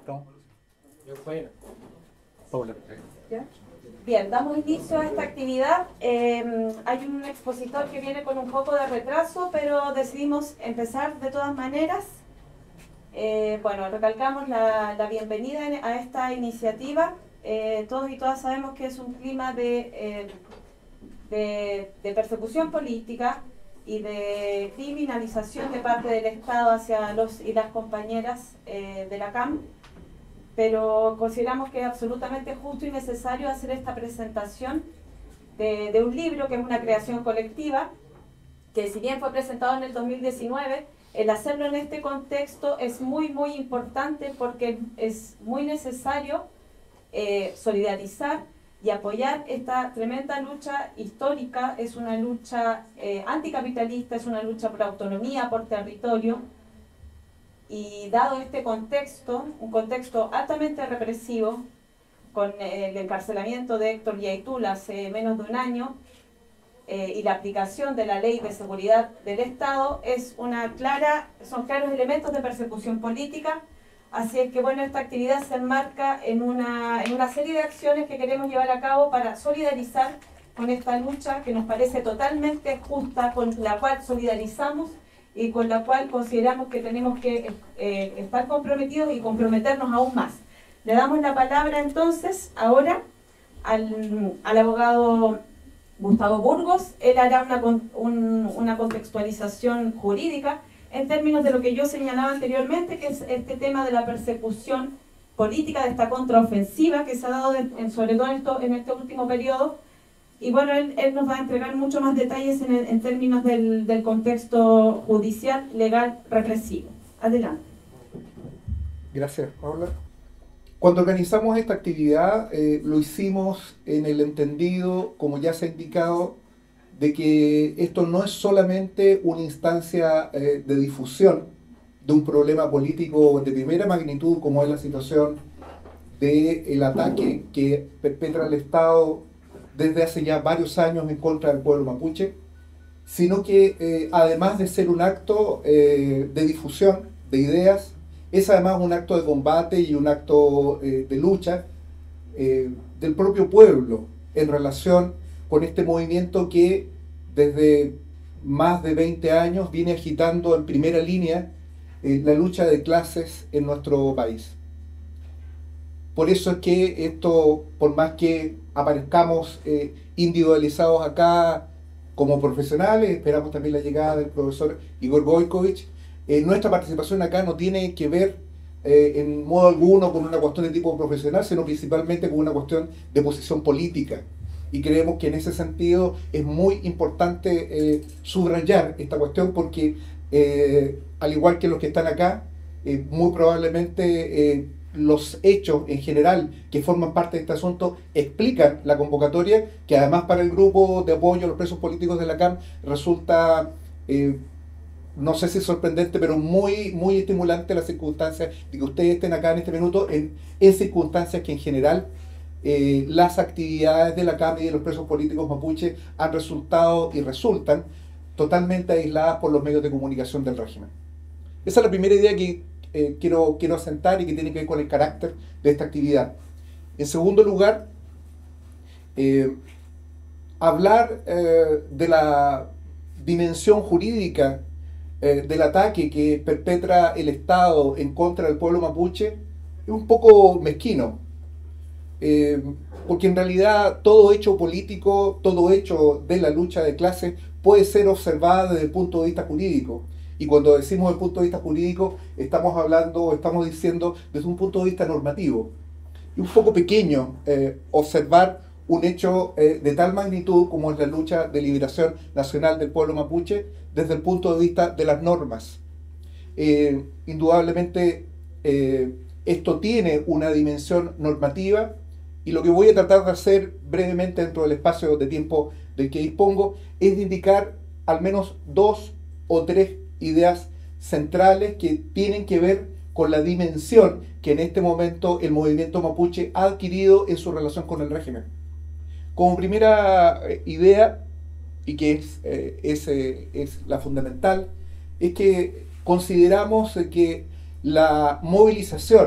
No. Bueno. Paula. ¿Ya? Bien, damos inicio a esta actividad. Hay un expositor que viene con un poco de retraso, pero decidimos empezar de todas maneras. Bueno, recalcamos la bienvenida a esta iniciativa. Todos y todas sabemos que es un clima de persecución política y de criminalización de parte del Estado hacia los y las compañeras de la CAM, pero consideramos que es absolutamente justo y necesario hacer esta presentación de un libro que es una creación colectiva, que si bien fue presentado en el 2019, el hacerlo en este contexto es muy importante porque es muy necesario solidarizar y apoyar esta tremenda lucha histórica. Es una lucha anticapitalista, es una lucha por autonomía, por territorio, y dado este contexto, un contexto altamente represivo, con el encarcelamiento de Héctor Yaitul hace menos de un año, y la aplicación de la Ley de Seguridad del Estado, son claros elementos de persecución política. Así es que bueno, esta actividad se enmarca en una serie de acciones que queremos llevar a cabo para solidarizar con esta lucha que nos parece totalmente justa, con la cual solidarizamos y con la cual consideramos que tenemos que estar comprometidos y comprometernos aún más. Le damos la palabra entonces ahora al abogado Gustavo Burgos. Él hará una contextualización jurídica en términos de lo que yo señalaba anteriormente, que es este tema de la persecución política, de esta contraofensiva que se ha dado sobre todo en este último periodo. Y bueno, él nos va a entregar mucho más detalles en términos del contexto judicial, legal, represivo. Adelante. Gracias, Paula. Cuando organizamos esta actividad, lo hicimos en el entendido, como ya se ha indicado, de que esto no es solamente una instancia de difusión de un problema político de primera magnitud, como es la situación del ataque que perpetra el Estado desde hace ya varios años en contra del pueblo mapuche, sino que además de ser un acto de difusión de ideas, es además un acto de combate y un acto de lucha del propio pueblo en relación con este movimiento que desde más de 20 años viene agitando en primera línea la lucha de clases en nuestro país. Por eso es que esto, por más que aparezcamos individualizados acá como profesionales, esperamos también la llegada del profesor Igor Gojkovic, nuestra participación acá no tiene que ver en modo alguno con una cuestión de tipo profesional, sino principalmente con una cuestión de posición política. Y creemos que en ese sentido es muy importante subrayar esta cuestión porque, al igual que los que están acá, muy probablemente los hechos en general que forman parte de este asunto explican la convocatoria, que además para el grupo de apoyo a los presos políticos de la CAM resulta, no sé si sorprendente, pero muy estimulante la circunstancia de que ustedes estén acá en este minuto en circunstancias que en general las actividades de la CAM y de los presos políticos mapuche han resultado y resultan totalmente aisladas por los medios de comunicación del régimen. Esa es la primera idea que quiero asentar y que tiene que ver con el carácter de esta actividad. En segundo lugar, hablar de la dimensión jurídica del ataque que perpetra el Estado en contra del pueblo mapuche es un poco mezquino. Porque en realidad todo hecho político, todo hecho de la lucha de clases puede ser observado desde el punto de vista jurídico. Y cuando decimos desde el punto de vista jurídico, estamos diciendo desde un punto de vista normativo. Y un poco pequeño observar un hecho de tal magnitud como es la lucha de liberación nacional del pueblo mapuche desde el punto de vista de las normas. Indudablemente esto tiene una dimensión normativa. Y lo que voy a tratar de hacer brevemente dentro del espacio de tiempo del que dispongo es de indicar al menos 2 o 3 ideas centrales que tienen que ver con la dimensión que en este momento el movimiento mapuche ha adquirido en su relación con el régimen. Como primera idea, y que es la fundamental, es que consideramos que la movilización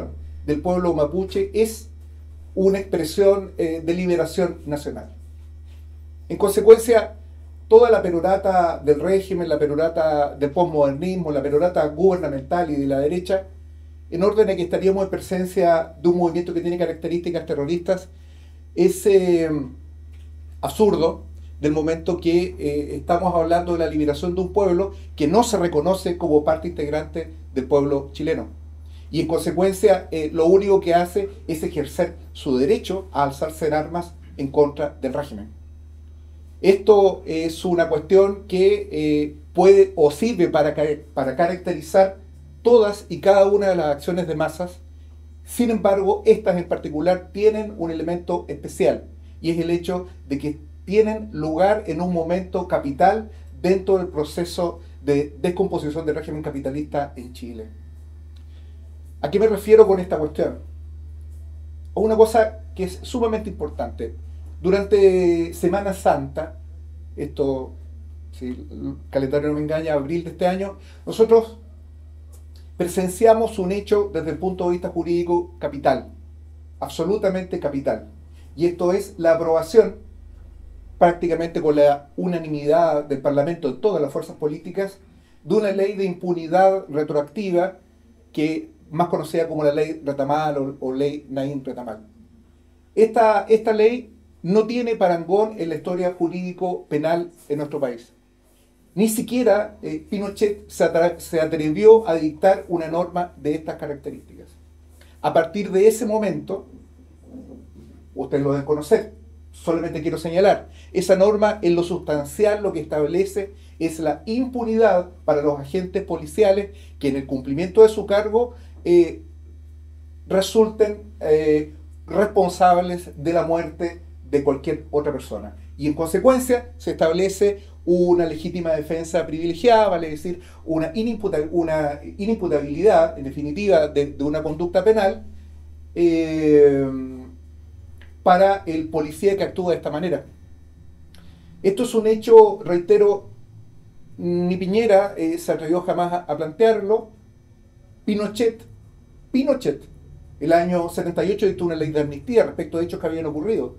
del pueblo mapuche es una expresión de liberación nacional. En consecuencia, toda la perorata del régimen, la perorata del posmodernismo, la perorata gubernamental y de la derecha, en orden a que estaríamos en presencia de un movimiento que tiene características terroristas, es absurdo del momento que estamos hablando de la liberación de un pueblo que no se reconoce como parte integrante del pueblo chileno. Y en consecuencia, lo único que hace es ejercer su derecho a alzarse en armas en contra del régimen. Esto es una cuestión que puede o sirve para caracterizar todas y cada una de las acciones de masas. Sin embargo, estas en particular tienen un elemento especial, y es el hecho de que tienen lugar en un momento capital dentro del proceso de descomposición del régimen capitalista en Chile. ¿A qué me refiero con esta cuestión? A una cosa que es sumamente importante. Durante Semana Santa, esto, si el calendario no me engaña, abril de este año, nosotros presenciamos un hecho desde el punto de vista jurídico capital, absolutamente capital. Y esto es la aprobación, prácticamente con la unanimidad del Parlamento de todas las fuerzas políticas, de una ley de impunidad retroactiva que más conocida como la ley Retamal o ley Naim Retamal. Esta ley no tiene parangón en la historia jurídico-penal en nuestro país. Ni siquiera Pinochet se atrevió a dictar una norma de estas características. A partir de ese momento, ustedes lo deben conocer, solamente quiero señalar, esa norma en lo sustancial lo que establece es la impunidad para los agentes policiales que en el cumplimiento de su cargo resulten responsables de la muerte de cualquier otra persona. Y en consecuencia se establece una legítima defensa privilegiada, vale decir, una inimputabilidad, en definitiva, de una conducta penal para el policía que actúa de esta manera. Esto es un hecho, reitero, ni Piñera se atrevió jamás a plantearlo. Pinochet, el año 78 dictó una ley de amnistía respecto de hechos que habían ocurrido.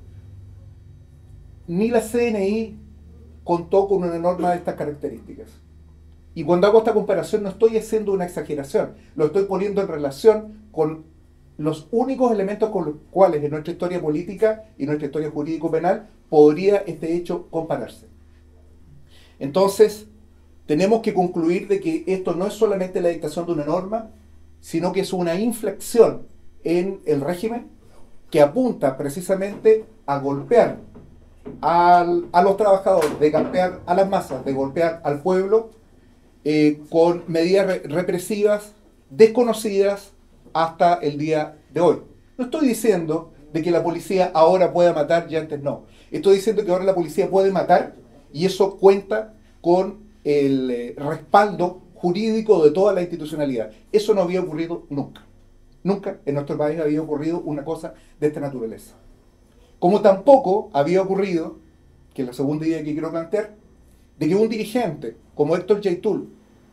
Ni la CNI contó con una norma de estas características. Y cuando hago esta comparación no estoy haciendo una exageración, lo estoy poniendo en relación con los únicos elementos con los cuales en nuestra historia política y nuestra historia jurídico-penal podría este hecho compararse. Entonces, tenemos que concluir de que esto no es solamente la dictación de una norma, sino que es una inflexión en el régimen que apunta precisamente a golpear a los trabajadores, de golpear a las masas, de golpear al pueblo con medidas represivas desconocidas hasta el día de hoy. No estoy diciendo de que la policía ahora pueda matar y antes no. Estoy diciendo que ahora la policía puede matar y eso cuenta con el respaldo jurídico de toda la institucionalidad. Eso no había ocurrido nunca. Nunca en nuestro país había ocurrido una cosa de esta naturaleza. Como tampoco había ocurrido, que es la segunda idea que quiero plantear, de que un dirigente como Héctor Yaitul,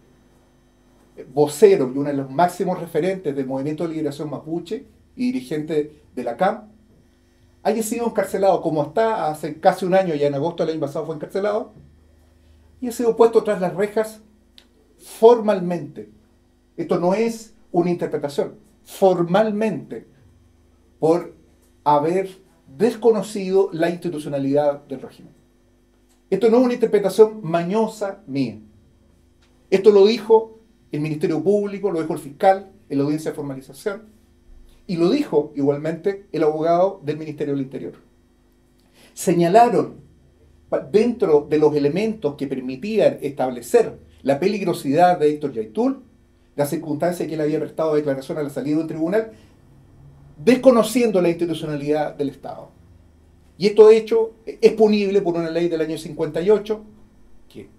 vocero y uno de los máximos referentes del Movimiento de Liberación Mapuche y dirigente de la CAM, haya sido encarcelado, como hasta hace casi un año, ya en agosto del año pasado fue encarcelado, y ha sido puesto tras las rejas formalmente. Esto no es una interpretación, formalmente, por haber desconocido la institucionalidad del régimen. Esto no es una interpretación mañosa mía. Esto lo dijo el Ministerio Público, lo dijo el fiscal en la audiencia de formalización, y lo dijo igualmente el abogado del Ministerio del Interior. Señalaron dentro de los elementos que permitían establecer la peligrosidad de Héctor Yaitul, la circunstancia que él había prestado declaración a la salida de un tribunal, desconociendo la institucionalidad del Estado. Y esto de hecho es punible por una ley del año 58 que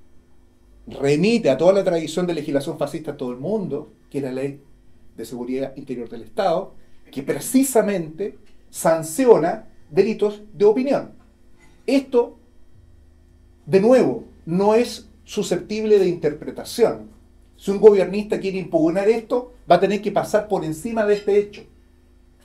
remite a toda la tradición de legislación fascista en todo el mundo, que es la Ley de Seguridad Interior del Estado, que precisamente sanciona delitos de opinión. Esto, de nuevo, no es susceptible de interpretación. Si un gobernista quiere impugnar esto, va a tener que pasar por encima de este hecho.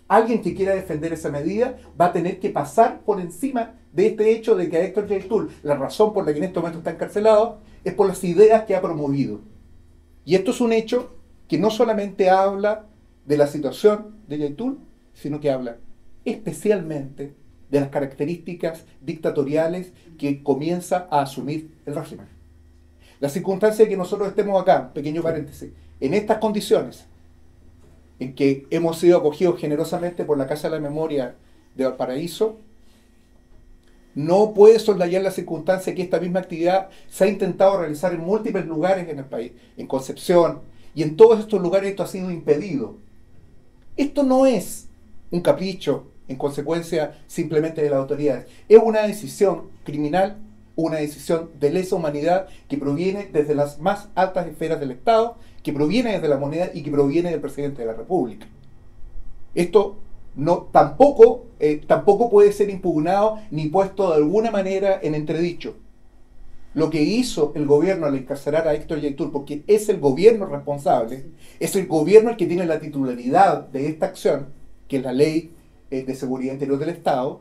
alguien que quiera defender esa medida va a tener que pasar por encima de este hecho de que a Héctor Yaitul, la razón por la que en este momento está encarcelado, es por las ideas que ha promovido. Y esto es un hecho que no solamente habla de la situación de Yaitul, sino que habla especialmente de las características dictatoriales que comienza a asumir el régimen. La circunstancia de que nosotros estemos acá, pequeño paréntesis, en estas condiciones, en que hemos sido acogidos generosamente por la Casa de la Memoria de Valparaíso, no puede soslayar la circunstancia que esta misma actividad se ha intentado realizar en múltiples lugares en el país, en Concepción, y en todos estos lugares esto ha sido impedido. Esto no es un capricho, en consecuencia simplemente de las autoridades, es una decisión criminal, una decisión de lesa humanidad que proviene desde las más altas esferas del Estado, que proviene desde la moneda y que proviene del presidente de la República. Esto tampoco puede ser impugnado ni puesto de alguna manera en entredicho. Lo que hizo el gobierno al encarcelar a Héctor Yaitul, porque es el gobierno responsable, es el gobierno el que tiene la titularidad de esta acción, que es la Ley de Seguridad Interior del Estado,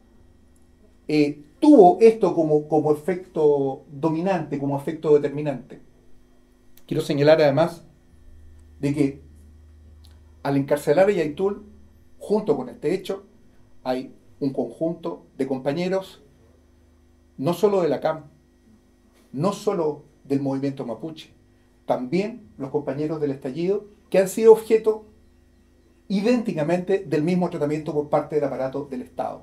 tuvo esto como efecto dominante, como efecto determinante. Quiero señalar además de que al encarcelar a Yaitul, junto con este hecho, hay un conjunto de compañeros, no solo de la CAM, no solo del movimiento mapuche, también los compañeros del estallido, que han sido objeto idénticamente del mismo tratamiento por parte del aparato del Estado.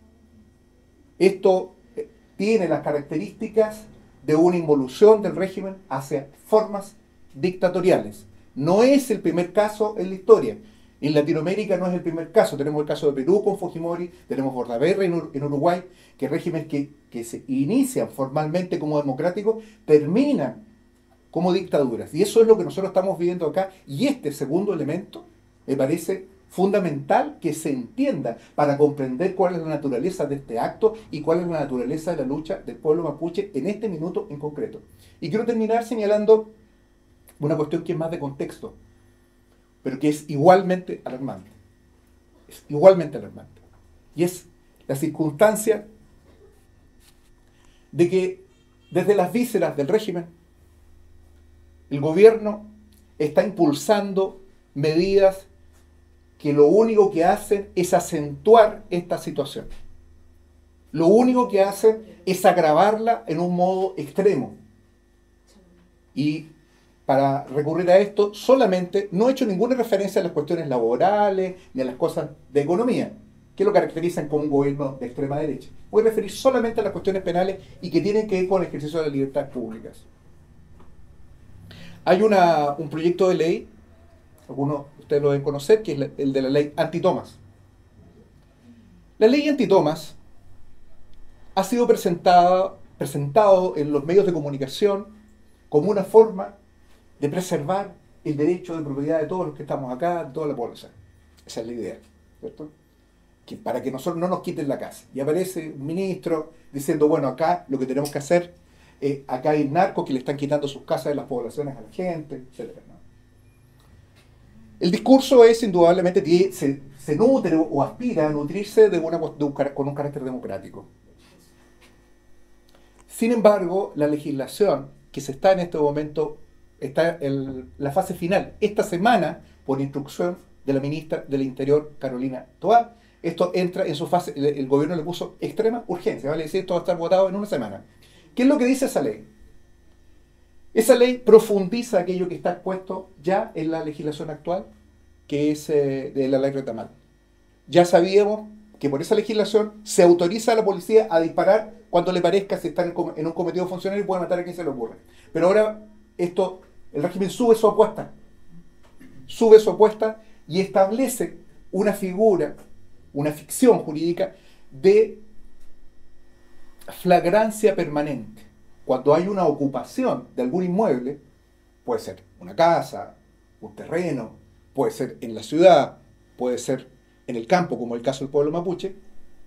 Esto tiene las características de una involución del régimen hacia formas dictatoriales. No es el primer caso en la historia. En Latinoamérica no es el primer caso. Tenemos el caso de Perú con Fujimori, tenemos Bordaberry en Uruguay, que regímenes que se inician formalmente como democráticos terminan como dictaduras. Y eso es lo que nosotros estamos viviendo acá. Y este segundo elemento me parece fundamental que se entienda para comprender cuál es la naturaleza de este acto y cuál es la naturaleza de la lucha del pueblo mapuche en este minuto en concreto. Y quiero terminar señalando una cuestión que es más de contexto, pero que es igualmente alarmante. Es igualmente alarmante. Y es la circunstancia de que desde las vísceras del régimen, el gobierno está impulsando medidas que lo único que hacen es acentuar esta situación. Lo único que hacen es agravarla en un modo extremo. Y para recurrir a esto, solamente no he hecho ninguna referencia a las cuestiones laborales ni a las cosas de economía, que lo caracterizan como un gobierno de extrema derecha. Voy a referir solamente a las cuestiones penales y que tienen que ver con el ejercicio de las libertades públicas. Hay un proyecto de ley, algunos de ustedes lo deben conocer, que es el de la ley antitomas. La ley antitomas ha sido presentado en los medios de comunicación como una forma de preservar el derecho de propiedad de todos los que estamos acá, de toda la población. Esa es la idea, ¿cierto? Que para que nosotros no nos quiten la casa. Y aparece un ministro diciendo, bueno, acá lo que tenemos que hacer, acá hay narcos que le están quitando sus casas de las poblaciones a la gente, etc., ¿no? El discurso es indudablemente que se nutre o aspira a nutrirse con un carácter democrático. Sin embargo, la legislación que se está en este momento está en la fase final. Esta semana, por instrucción de la ministra del Interior, Carolina Toá, esto entra en su fase, el gobierno le puso extrema urgencia, vale decir, esto va a estar votado en una semana. ¿Qué es lo que dice esa ley? Esa ley profundiza aquello que está expuesto ya en la legislación actual, que es de la ley Retamal. Ya sabíamos que por esa legislación se autoriza a la policía a disparar cuando le parezca, si está en un cometido funcionario y puede matar a quien se le ocurra. Pero ahora el régimen sube su apuesta y establece una figura, una ficción jurídica de flagrancia permanente. Cuando hay una ocupación de algún inmueble, puede ser una casa, un terreno, puede ser en la ciudad, puede ser en el campo, como el caso del pueblo mapuche,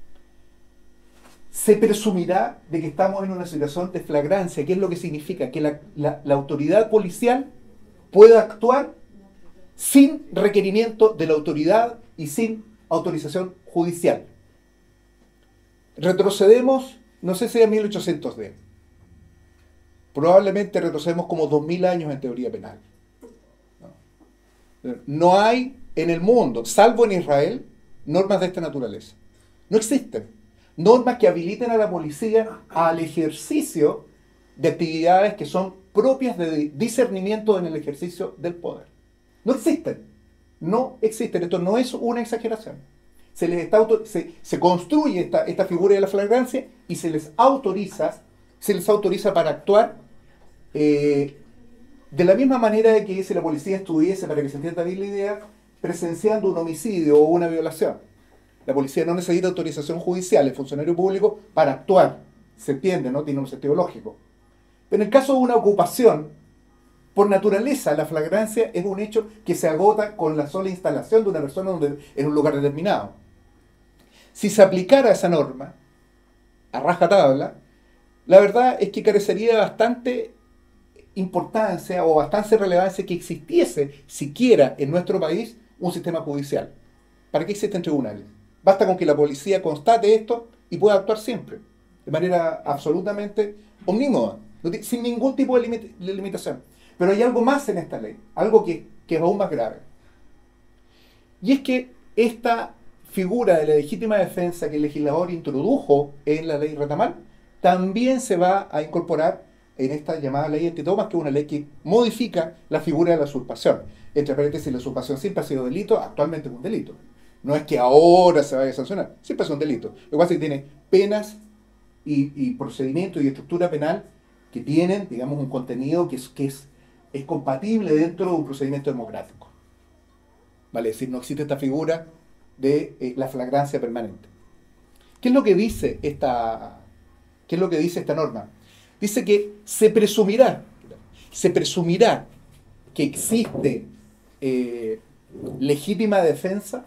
se presumirá de que estamos en una situación de flagrancia. ¿Qué es lo que significa? Que la autoridad policial pueda actuar sin requerimiento de la autoridad y sin autorización judicial. Retrocedemos, no sé si a 1810. Probablemente retrocedemos como 2000 años en teoría penal. No hay en el mundo, salvo en Israel, normas de esta naturaleza. No existen. Normas que habiliten a la policía al ejercicio de actividades que son propias de discernimiento en el ejercicio del poder. No existen. No existen. Esto no es una exageración. Se construye esta figura de la flagrancia y se les autoriza para actuar de la misma manera de que si la policía estuviese, para que se entienda bien la idea, presenciando un homicidio o una violación. La policía no necesita autorización judicial, el funcionario público, para actuar. Se entiende, ¿no? Tiene un sentido lógico. Pero en el caso de una ocupación, por naturaleza, la flagrancia es un hecho que se agota con la sola instalación de una persona en un lugar determinado. Si se aplicara esa norma, a rajatabla, la verdad es que carecería de bastante importancia o bastante relevancia que existiese siquiera en nuestro país un sistema judicial. ¿Para qué existen tribunales? Basta con que la policía constate esto y pueda actuar siempre, de manera absolutamente omnímoda, sin ningún tipo de limitación. Pero hay algo más en esta ley, algo que es aún más grave. Y es que esta figura de la legítima defensa que el legislador introdujo en la ley Retamal también se va a incorporar en esta llamada ley antitomas, que es una ley que modifica la figura de la usurpación. Entre paréntesis, la usurpación siempre ha sido delito, actualmente es un delito. No es que ahora se vaya a sancionar, siempre es un delito. Lo que pasa es que tiene penas y procedimientos y estructura penal que tienen, digamos, un contenido que es compatible dentro de un procedimiento democrático. ¿Vale? Es decir, no existe esta figura de la flagrancia permanente. ¿Qué es lo que dice esta norma? Dice que se presumirá que existe legítima defensa,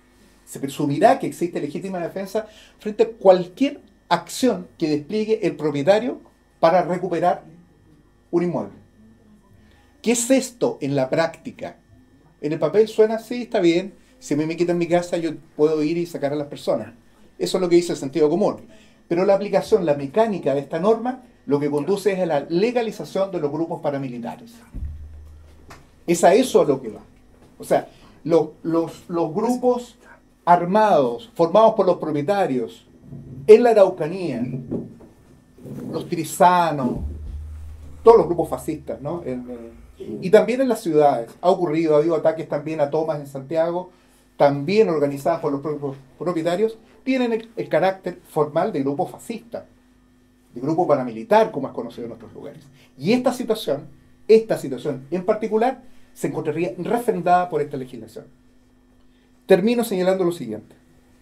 frente a cualquier acción que despliegue el propietario para recuperar un inmueble. ¿Qué es esto en la práctica? En el papel suena así, está bien. Si me quitan mi casa, yo puedo ir y sacar a las personas. Eso es lo que dice el sentido común. Pero la aplicación, la mecánica de esta norma, lo que conduce es a la legalización de los grupos paramilitares. Es a eso a lo que va. O sea, los grupos armados, formados por los propietarios, en la Araucanía, los tirisanos, todos los grupos fascistas, ¿no? Y también en las ciudades. Ha habido ataques también a tomas en Santiago, también organizadas por los propios propietarios, tienen el carácter formal de grupo fascista, de grupo paramilitar, como es conocido en otros lugares. Y esta situación en particular, se encontraría refrendada por esta legislación. Termino señalando lo siguiente.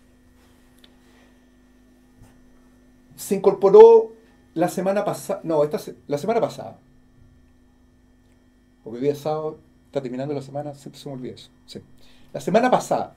Se incorporó la semana pasada, porque hoy día es sábado, está terminando la semana, siempre se me olvida eso. Sí. La semana pasada,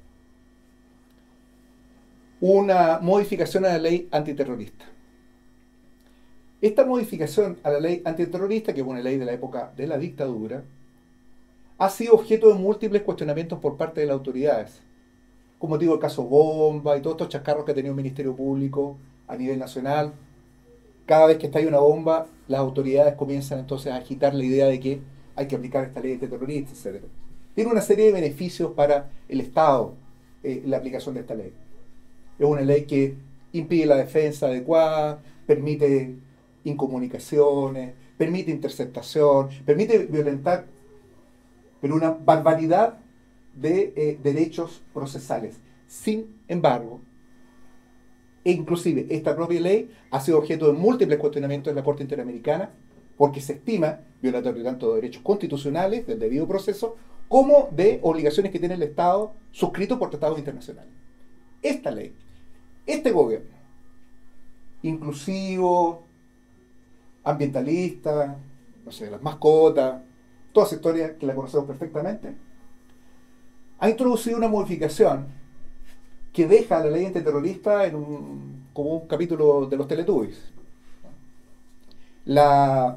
una modificación a la ley antiterrorista. Esta modificación a la ley antiterrorista, que es una ley de la época de la dictadura, ha sido objeto de múltiples cuestionamientos por parte de las autoridades. Como digo, el caso Bomba y todos estos chascarros que ha tenido el Ministerio Público a nivel nacional. Cada vez que estalla una bomba, las autoridades comienzan entonces a agitar la idea de que hay que aplicar esta ley antiterrorista, etc. Tiene una serie de beneficios para el Estado la aplicación de esta ley. Es una ley que impide la defensa adecuada, permite incomunicaciones, permite interceptación, permite violentar, pero una barbaridad de derechos procesales. Sin embargo, inclusive esta propia ley ha sido objeto de múltiples cuestionamientos en la Corte Interamericana, porque se estima violatorio tanto de derechos constitucionales, del debido proceso, como de obligaciones que tiene el Estado suscrito por tratados internacionales. Esta ley, este gobierno, inclusivo, ambientalista, no sé, las mascotas, toda esa historia que la conocemos perfectamente, ha introducido una modificación que deja a la ley antiterrorista como un capítulo de los Teletubbies. La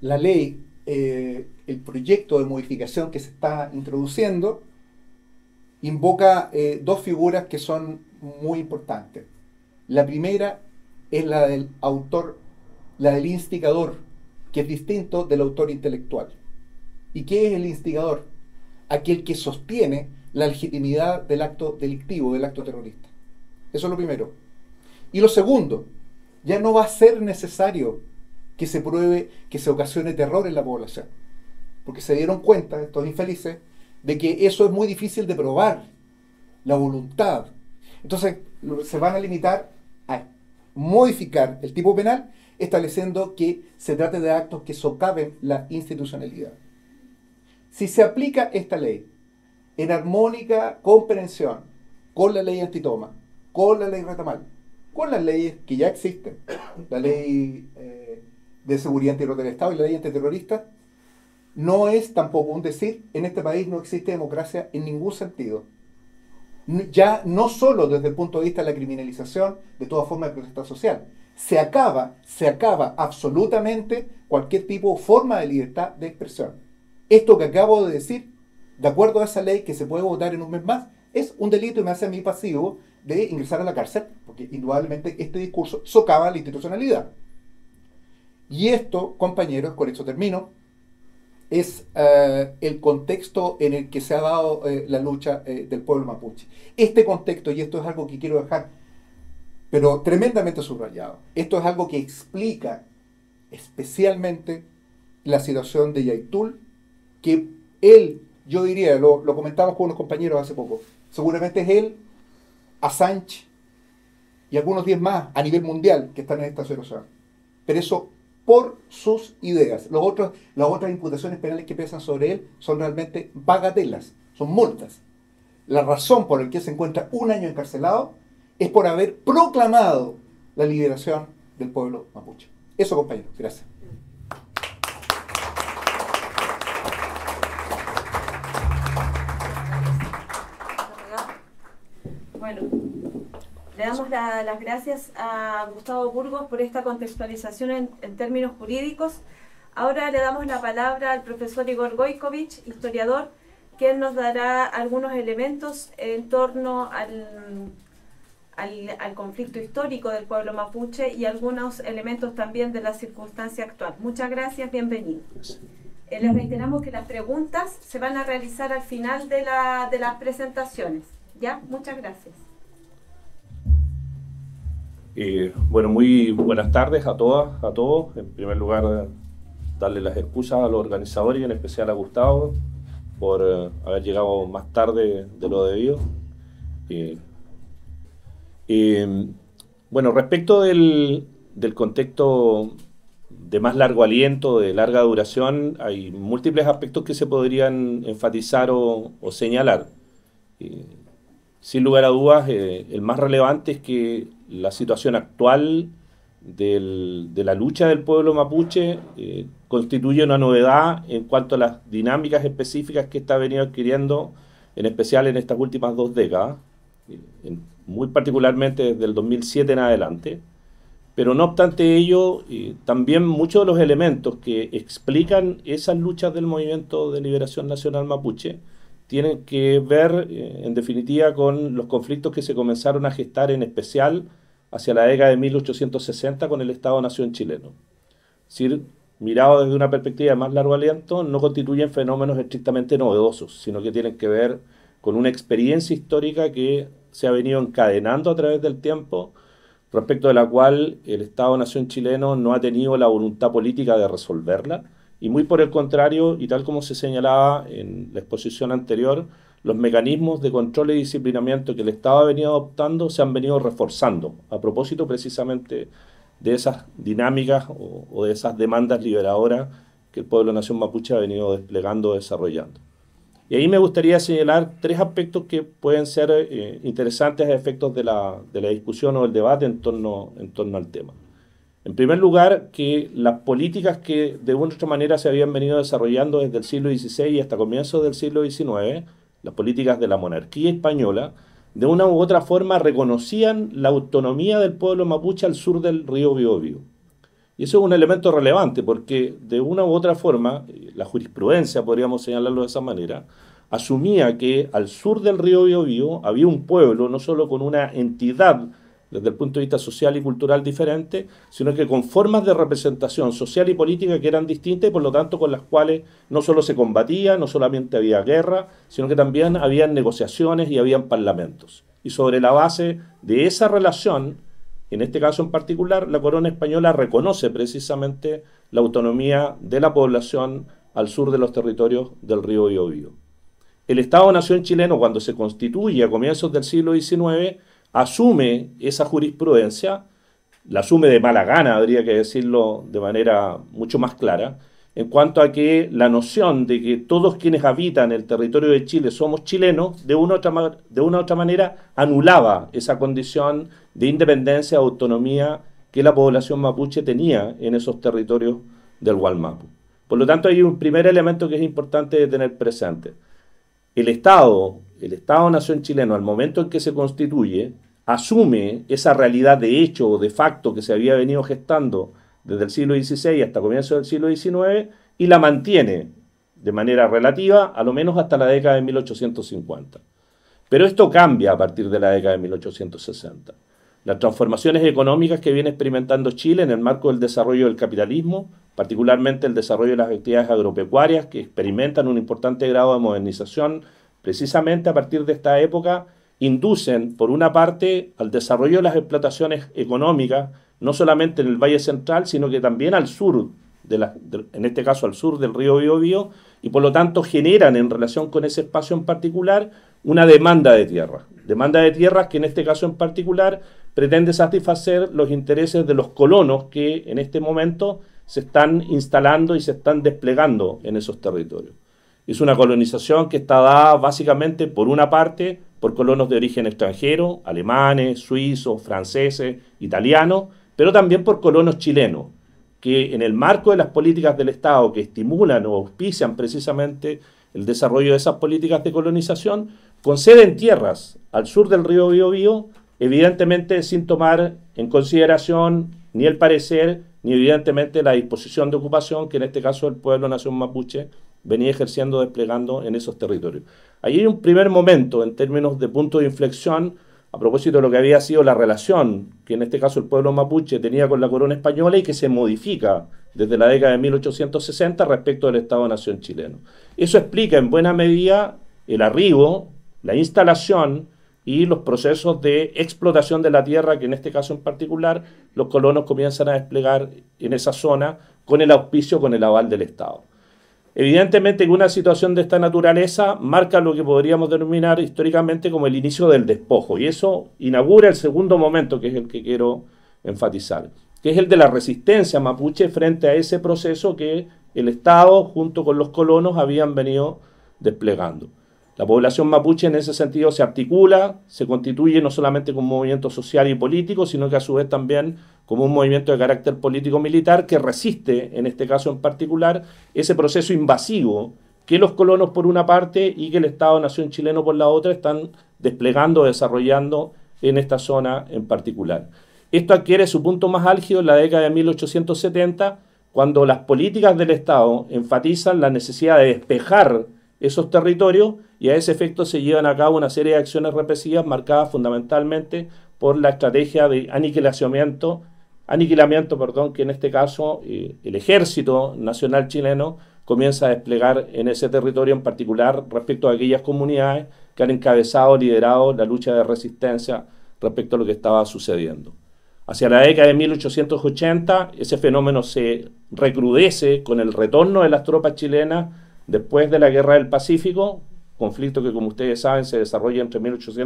ley, el proyecto de modificación que se está introduciendo, invoca dos figuras que son muy importantes. La primera es la del autor, la del instigador, que es distinto del autor intelectual. ¿Y qué es el instigador? Aquel que sostiene la legitimidad del acto delictivo, del acto terrorista. Eso es lo primero. Y lo segundo, ya no va a ser necesario que se pruebe que se ocasione terror en la población, porque se dieron cuenta, estos infelices, de que eso es muy difícil de probar, la voluntad. Entonces se van a limitar a modificar el tipo penal, estableciendo que se trate de actos que socaven la institucionalidad. Si se aplica esta ley en armónica comprensión con la ley antitoma, con la ley retamal, con las leyes que ya existen, la ley de seguridad interior del Estado y la ley antiterrorista, no es tampoco un decir, en este país no existe democracia en ningún sentido. Ya no solo desde el punto de vista de la criminalización de toda forma de protesta social, se acaba absolutamente cualquier tipo o forma de libertad de expresión. Esto que acabo de decir, de acuerdo a esa ley que se puede votar en un mes más, es un delito y me hace a mí pasivo de ingresar a la cárcel, porque indudablemente este discurso socava la institucionalidad. Y esto, compañeros, con esto termino, es el contexto en el que se ha dado la lucha del pueblo mapuche. Este contexto, y esto es algo que quiero dejar, pero tremendamente subrayado, esto es algo que explica especialmente la situación de Yaitul, que él, yo diría, lo comentamos con unos compañeros hace poco, seguramente es él, Assange y algunos 10 más a nivel mundial que están en esta situación. Pero eso por sus ideas. Las otras imputaciones penales que pesan sobre él son realmente bagatelas, son multas. La razón por la que se encuentra un año encarcelado es por haber proclamado la liberación del pueblo mapuche. Eso, compañeros. Gracias. Bueno, le damos las gracias a Gustavo Burgos por esta contextualización en términos jurídicos. Ahora le damos la palabra al profesor Igor Gojkovic, historiador, quien nos dará algunos elementos en torno al conflicto histórico del pueblo mapuche y algunos elementos también de la circunstancia actual. Muchas gracias, bienvenido. Les reiteramos que las preguntas se van a realizar al final de las presentaciones. ¿Ya? Muchas gracias. Bueno, muy buenas tardes a todas, a todos. En primer lugar, darle las excusas a los organizadores y en especial a Gustavo por haber llegado más tarde de lo debido. Bueno, respecto del contexto de más largo aliento, de larga duración, hay múltiples aspectos que se podrían enfatizar o señalar. Sin lugar a dudas, el más relevante es que la situación actual de la lucha del pueblo mapuche constituye una novedad en cuanto a las dinámicas específicas que está venido adquiriendo, en especial en estas últimas 2 décadas, muy particularmente desde el 2007 en adelante. Pero no obstante ello, también muchos de los elementos que explican esas luchas del movimiento de liberación nacional mapuche tienen que ver, en definitiva, con los conflictos que se comenzaron a gestar, en especial hacia la década de 1860 con el Estado-Nación chileno. Es decir, mirado desde una perspectiva de más largo aliento, no constituyen fenómenos estrictamente novedosos, sino que tienen que ver con una experiencia histórica que se ha venido encadenando a través del tiempo, respecto de la cual el Estado-Nación chileno no ha tenido la voluntad política de resolverla, y muy por el contrario, y tal como se señalaba en la exposición anterior, los mecanismos de control y disciplinamiento que el Estado ha venido adoptando se han venido reforzando, a propósito precisamente de esas dinámicas o de esas demandas liberadoras que el pueblo nación mapuche ha venido desplegando, desarrollando. Y ahí me gustaría señalar 3 aspectos que pueden ser interesantes a efectos de la discusión o el debate en torno al tema. En primer lugar, que las políticas que de una u otra manera se habían venido desarrollando desde el siglo XVI hasta comienzos del siglo XIX, las políticas de la monarquía española, de una u otra forma reconocían la autonomía del pueblo mapuche al sur del río Biobío. Y eso es un elemento relevante porque de una u otra forma, la jurisprudencia, podríamos señalarlo de esa manera, asumía que al sur del río Biobío había un pueblo, no solo con una entidad desde el punto de vista social y cultural diferente, sino que con formas de representación social y política que eran distintas y por lo tanto con las cuales no solo se combatía, no solamente había guerra, sino que también habían negociaciones y habían parlamentos. Y sobre la base de esa relación, en este caso en particular, la corona española reconoce precisamente la autonomía de la población al sur de los territorios del río Biobío. El Estado-Nación chileno, cuando se constituye a comienzos del siglo XIX, asume esa jurisprudencia, la asume de mala gana, habría que decirlo de manera mucho más clara, en cuanto a que la noción de que todos quienes habitan el territorio de Chile somos chilenos, de una u otra manera anulaba esa condición de independencia o autonomía que la población mapuche tenía en esos territorios del Gualmapu. Por lo tanto, hay un primer elemento que es importante de tener presente. El Estado-Nación chileno, al momento en que se constituye, asume esa realidad de hecho o de facto que se había venido gestando desde el siglo XVI hasta comienzos del siglo XIX y la mantiene de manera relativa, a lo menos hasta la década de 1850. Pero esto cambia a partir de la década de 1860. Las transformaciones económicas que viene experimentando Chile en el marco del desarrollo del capitalismo, particularmente el desarrollo de las actividades agropecuarias que experimentan un importante grado de modernización, precisamente a partir de esta época, inducen, por una parte, al desarrollo de las explotaciones económicas, no solamente en el Valle Central, sino que también al sur, en este caso al sur del río Biobío, y por lo tanto generan en relación con ese espacio en particular una demanda de tierras que en este caso en particular pretende satisfacer los intereses de los colonos que en este momento se están instalando y se están desplegando en esos territorios. Es una colonización que está dada básicamente, por una parte, por colonos de origen extranjero, alemanes, suizos, franceses, italianos, pero también por colonos chilenos, que en el marco de las políticas del Estado que estimulan o auspician precisamente el desarrollo de esas políticas de colonización, conceden tierras al sur del río Biobío, evidentemente sin tomar en consideración ni el parecer, ni evidentemente la disposición de ocupación que en este caso el pueblo nación mapuche venía ejerciendo, desplegando en esos territorios. Ahí hay un primer momento en términos de punto de inflexión a propósito de lo que había sido la relación que en este caso el pueblo mapuche tenía con la corona española y que se modifica desde la década de 1860 respecto del Estado-Nación chileno. Eso explica en buena medida el arribo, la instalación y los procesos de explotación de la tierra que en este caso en particular los colonos comienzan a desplegar en esa zona con el auspicio, con el aval del Estado. Evidentemente que una situación de esta naturaleza marca lo que podríamos denominar históricamente como el inicio del despojo, y eso inaugura el segundo momento, que es el que quiero enfatizar, que es el de la resistencia mapuche frente a ese proceso que el Estado junto con los colonos habían venido desplegando. La población mapuche en ese sentido se articula, se constituye no solamente como un movimiento social y político, sino que a su vez también como un movimiento de carácter político-militar que resiste, en este caso en particular, ese proceso invasivo que los colonos por una parte y que el Estado-Nación chileno por la otra están desplegando, desarrollando en esta zona en particular. Esto adquiere su punto más álgido en la década de 1870, cuando las políticas del Estado enfatizan la necesidad de despejar esos territorios y a ese efecto se llevan a cabo una serie de acciones represivas marcadas fundamentalmente por la estrategia de aniquilamiento, que en este caso el Ejército Nacional chileno comienza a desplegar en ese territorio en particular respecto a aquellas comunidades que han encabezado, liderado la lucha de resistencia respecto a lo que estaba sucediendo. Hacia la década de 1880 ese fenómeno se recrudece con el retorno de las tropas chilenas después de la Guerra del Pacífico, conflicto que como ustedes saben se desarrolla entre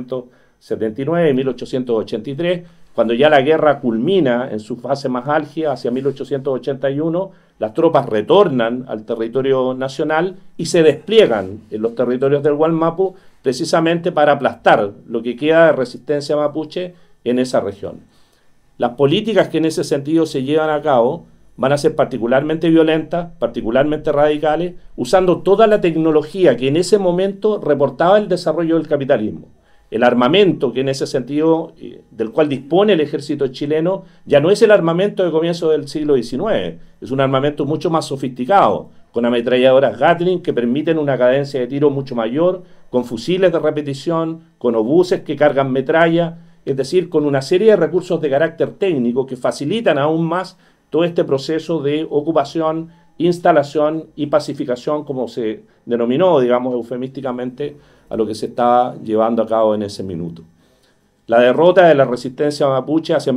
1879 y 1883, cuando ya la guerra culmina en su fase más álgida hacia 1881, las tropas retornan al territorio nacional y se despliegan en los territorios del Gualmapu precisamente para aplastar lo que queda de resistencia mapuche en esa región. Las políticas que en ese sentido se llevan a cabo van a ser particularmente violentas, particularmente radicales, usando toda la tecnología que en ese momento reportaba el desarrollo del capitalismo. El armamento que en ese sentido, del cual dispone el ejército chileno, ya no es el armamento de comienzo del siglo XIX, es un armamento mucho más sofisticado, con ametralladoras Gatling que permiten una cadencia de tiro mucho mayor, con fusiles de repetición, con obuses que cargan metralla, es decir, con una serie de recursos de carácter técnico que facilitan aún más todo este proceso de ocupación, instalación y pacificación, como se denominó, digamos, eufemísticamente, a lo que se estaba llevando a cabo en ese minuto. La derrota de la resistencia mapuche hacia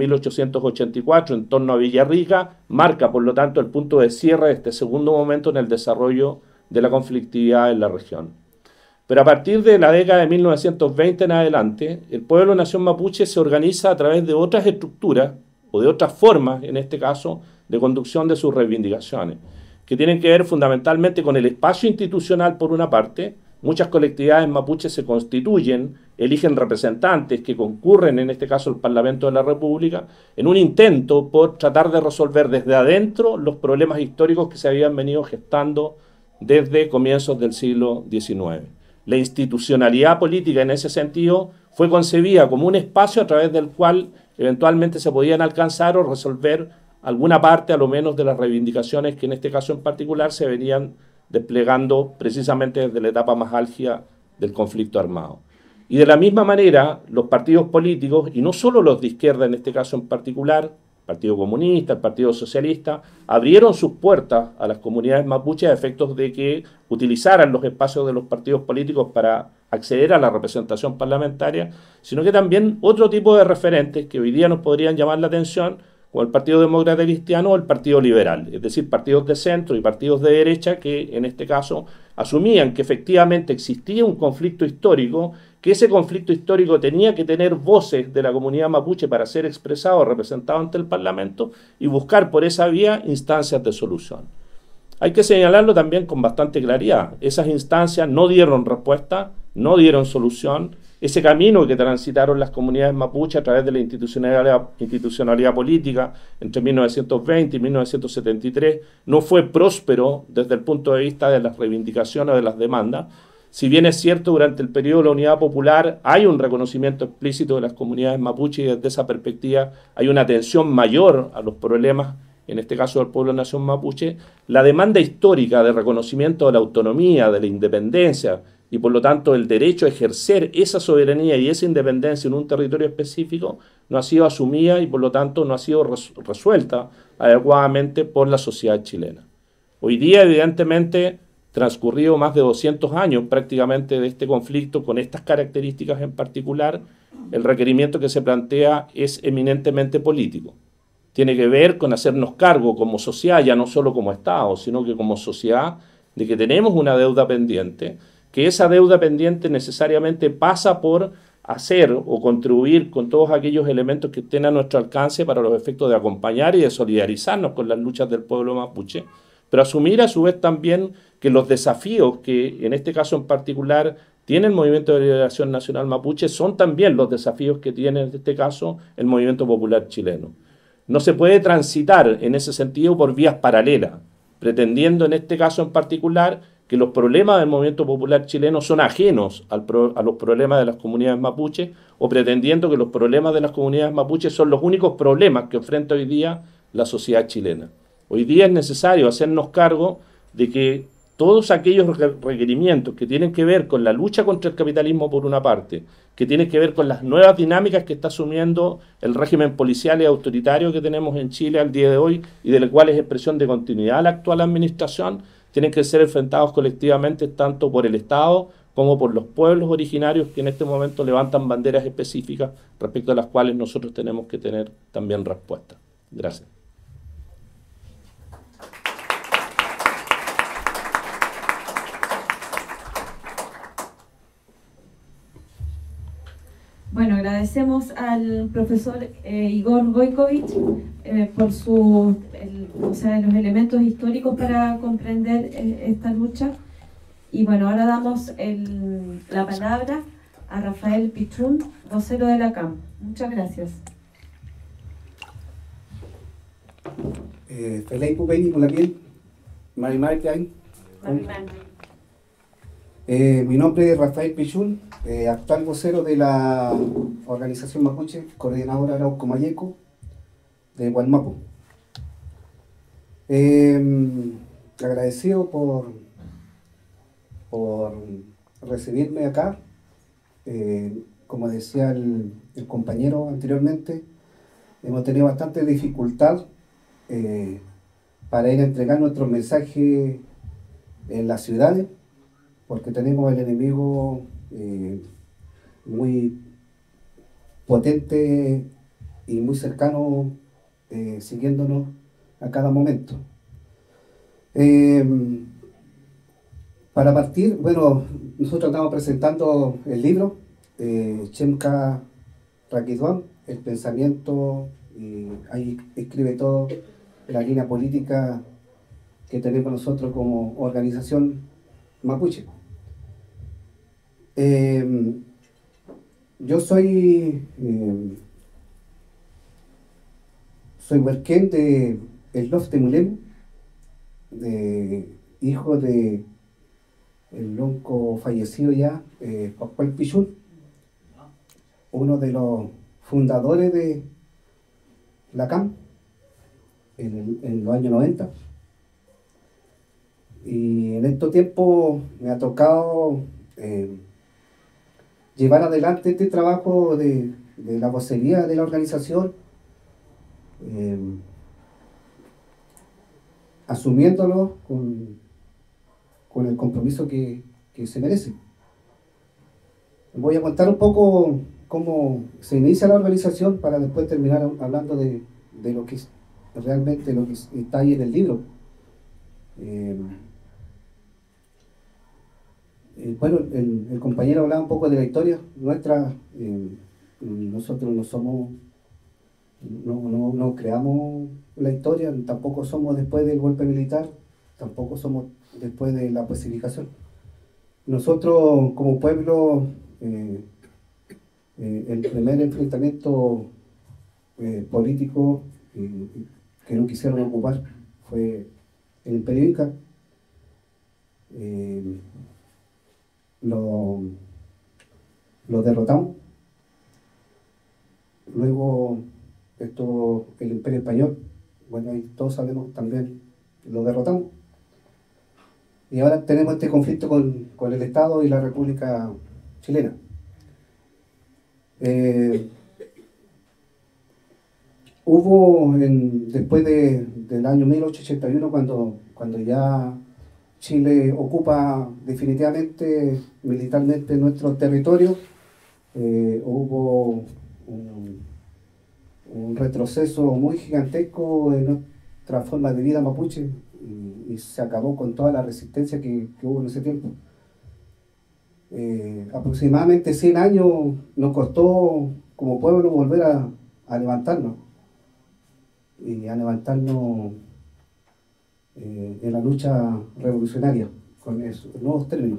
1884 en torno a Villarrica marca, por lo tanto, el punto de cierre de este segundo momento en el desarrollo de la conflictividad en la región. Pero a partir de la década de 1920 en adelante, el pueblo nación mapuche se organiza a través de otras estructuras, o de otras formas, en este caso, de conducción de sus reivindicaciones, que tienen que ver fundamentalmente con el espacio institucional por una parte. Muchas colectividades mapuches se constituyen, eligen representantes que concurren, en este caso el Parlamento de la República, en un intento por tratar de resolver desde adentro los problemas históricos que se habían venido gestando desde comienzos del siglo XIX. La institucionalidad política en ese sentido fue concebida como un espacio a través del cual eventualmente se podían alcanzar o resolver alguna parte, a lo menos, de las reivindicaciones que en este caso en particular se venían desplegando precisamente desde la etapa más álgida del conflicto armado. Y de la misma manera, los partidos políticos, y no solo los de izquierda en este caso en particular, el Partido Comunista, el Partido Socialista, abrieron sus puertas a las comunidades mapuches a efectos de que utilizaran los espacios de los partidos políticos para acceder a la representación parlamentaria, sino que también otro tipo de referentes que hoy día nos podrían llamar la atención, como el Partido Demócrata Cristiano o el Partido Liberal, es decir, partidos de centro y partidos de derecha que en este caso asumían que efectivamente existía un conflicto histórico, que ese conflicto histórico tenía que tener voces de la comunidad mapuche para ser expresado o representado ante el Parlamento y buscar por esa vía instancias de solución. Hay que señalarlo también con bastante claridad. Esas instancias no dieron respuesta, no dieron solución. Ese camino que transitaron las comunidades mapuche a través de la institucionalidad política entre 1920 y 1973 no fue próspero desde el punto de vista de las reivindicaciones o de las demandas. Si bien es cierto, durante el periodo de la Unidad Popular hay un reconocimiento explícito de las comunidades mapuche y desde esa perspectiva hay una atención mayor a los problemas, en este caso del pueblo nación mapuche, la demanda histórica de reconocimiento de la autonomía, de la independencia y por lo tanto el derecho a ejercer esa soberanía y esa independencia en un territorio específico no ha sido asumida y por lo tanto no ha sido resuelta adecuadamente por la sociedad chilena. Hoy día, evidentemente, transcurrido más de 200 años prácticamente de este conflicto con estas características en particular, el requerimiento que se plantea es eminentemente político. Tiene que ver con hacernos cargo como sociedad, ya no solo como Estado, sino que como sociedad, de que tenemos una deuda pendiente, que esa deuda pendiente necesariamente pasa por hacer o contribuir con todos aquellos elementos que estén a nuestro alcance para los efectos de acompañar y de solidarizarnos con las luchas del pueblo mapuche, pero asumir a su vez también que los desafíos que en este caso en particular tiene el Movimiento de Liberación Nacional Mapuche son también los desafíos que tiene en este caso el Movimiento Popular Chileno. No se puede transitar en ese sentido por vías paralelas, pretendiendo en este caso en particular que los problemas del movimiento popular chileno son ajenos a los problemas de las comunidades mapuches o pretendiendo que los problemas de las comunidades mapuches son los únicos problemas que enfrenta hoy día la sociedad chilena. Hoy día es necesario hacernos cargo de que todos aquellos requerimientos que tienen que ver con la lucha contra el capitalismo por una parte, que tienen que ver con las nuevas dinámicas que está asumiendo el régimen policial y autoritario que tenemos en Chile al día de hoy y del cual es expresión de continuidad la actual administración, tienen que ser enfrentados colectivamente tanto por el Estado como por los pueblos originarios que en este momento levantan banderas específicas respecto a las cuales nosotros tenemos que tener también respuesta. Gracias. Bueno, agradecemos al profesor Igor Gojkovic por los elementos históricos para comprender esta lucha. Y bueno, ahora damos la palabra a Rafael Pichún, vocero de la CAM. Muchas gracias. Felei Pupeni con la piel, Marimar que hay. Mi nombre es Rafael Pichún, actual vocero de la organización mapuche, coordinadora Arauco Mayeco de Gualmapu. agradecido por recibirme acá. Como decía el compañero anteriormente, hemos tenido bastante dificultad para ir a entregar nuestros mensajes en las ciudades, porque tenemos el enemigo muy potente y muy cercano, siguiéndonos a cada momento. Para partir, bueno, nosotros estamos presentando el libro Chemka Rakidwan, el pensamiento, y ahí escribe todo la línea política que tenemos nosotros como organización mapuche. Yo soy huerquén de El Lof de Mulemu, hijo de el lonco fallecido ya, Pascual Pichul, uno de los fundadores de la CAM en los años 90. Y en estos tiempos me ha tocado llevar adelante este trabajo de la vocería de la organización, asumiéndolo con el compromiso que se merece. Voy a contar un poco cómo se inicia la organización para después terminar hablando de lo que es realmente lo que está ahí en el libro. Bueno, el compañero hablaba un poco de la historia nuestra. Nosotros no creamos la historia, tampoco somos después del golpe militar, tampoco somos después de la pacificación. Nosotros como pueblo, el primer enfrentamiento político que no quisieron ocupar fue el Imperio Inca. Lo derrotamos. Luego estuvo el Imperio Español. Bueno, ahí todos sabemos también, lo derrotamos. Y ahora tenemos este conflicto con el Estado y la República Chilena. Hubo, después del año 1881, cuando ya Chile ocupa definitivamente militarmente nuestro territorio, hubo un retroceso muy gigantesco en nuestra forma de vida mapuche y se acabó con toda la resistencia que hubo en ese tiempo. Aproximadamente 100 años nos costó como pueblo volver a levantarnos y a levantarnos en la lucha revolucionaria con esos nuevos términos.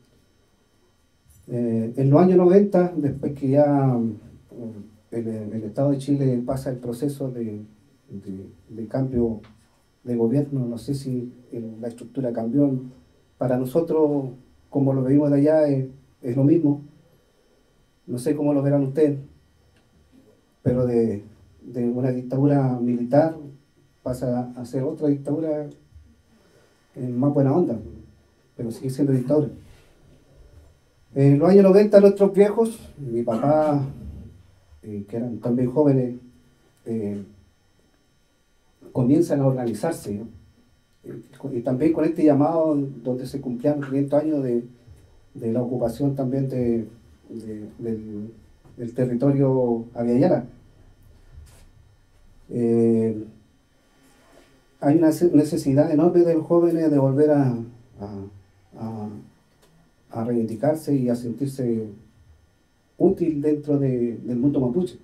En los años 90, después que ya el Estado de Chile pasa el proceso de cambio de gobierno, no sé si la estructura cambió. Para nosotros, como lo vimos de allá, es lo mismo. No sé cómo lo verán ustedes, pero de una dictadura militar pasa a ser otra dictadura en más buena onda, pero sigue siendo dictadura. En los años 90, nuestros viejos, mi papá, que eran también jóvenes, comienzan a organizarse, ¿no? Y también con este llamado donde se cumplían 500 años de la ocupación también del territorio aviala. Hay una necesidad enorme de los jóvenes de volver a reivindicarse y a sentirse útil dentro del mundo mapuche.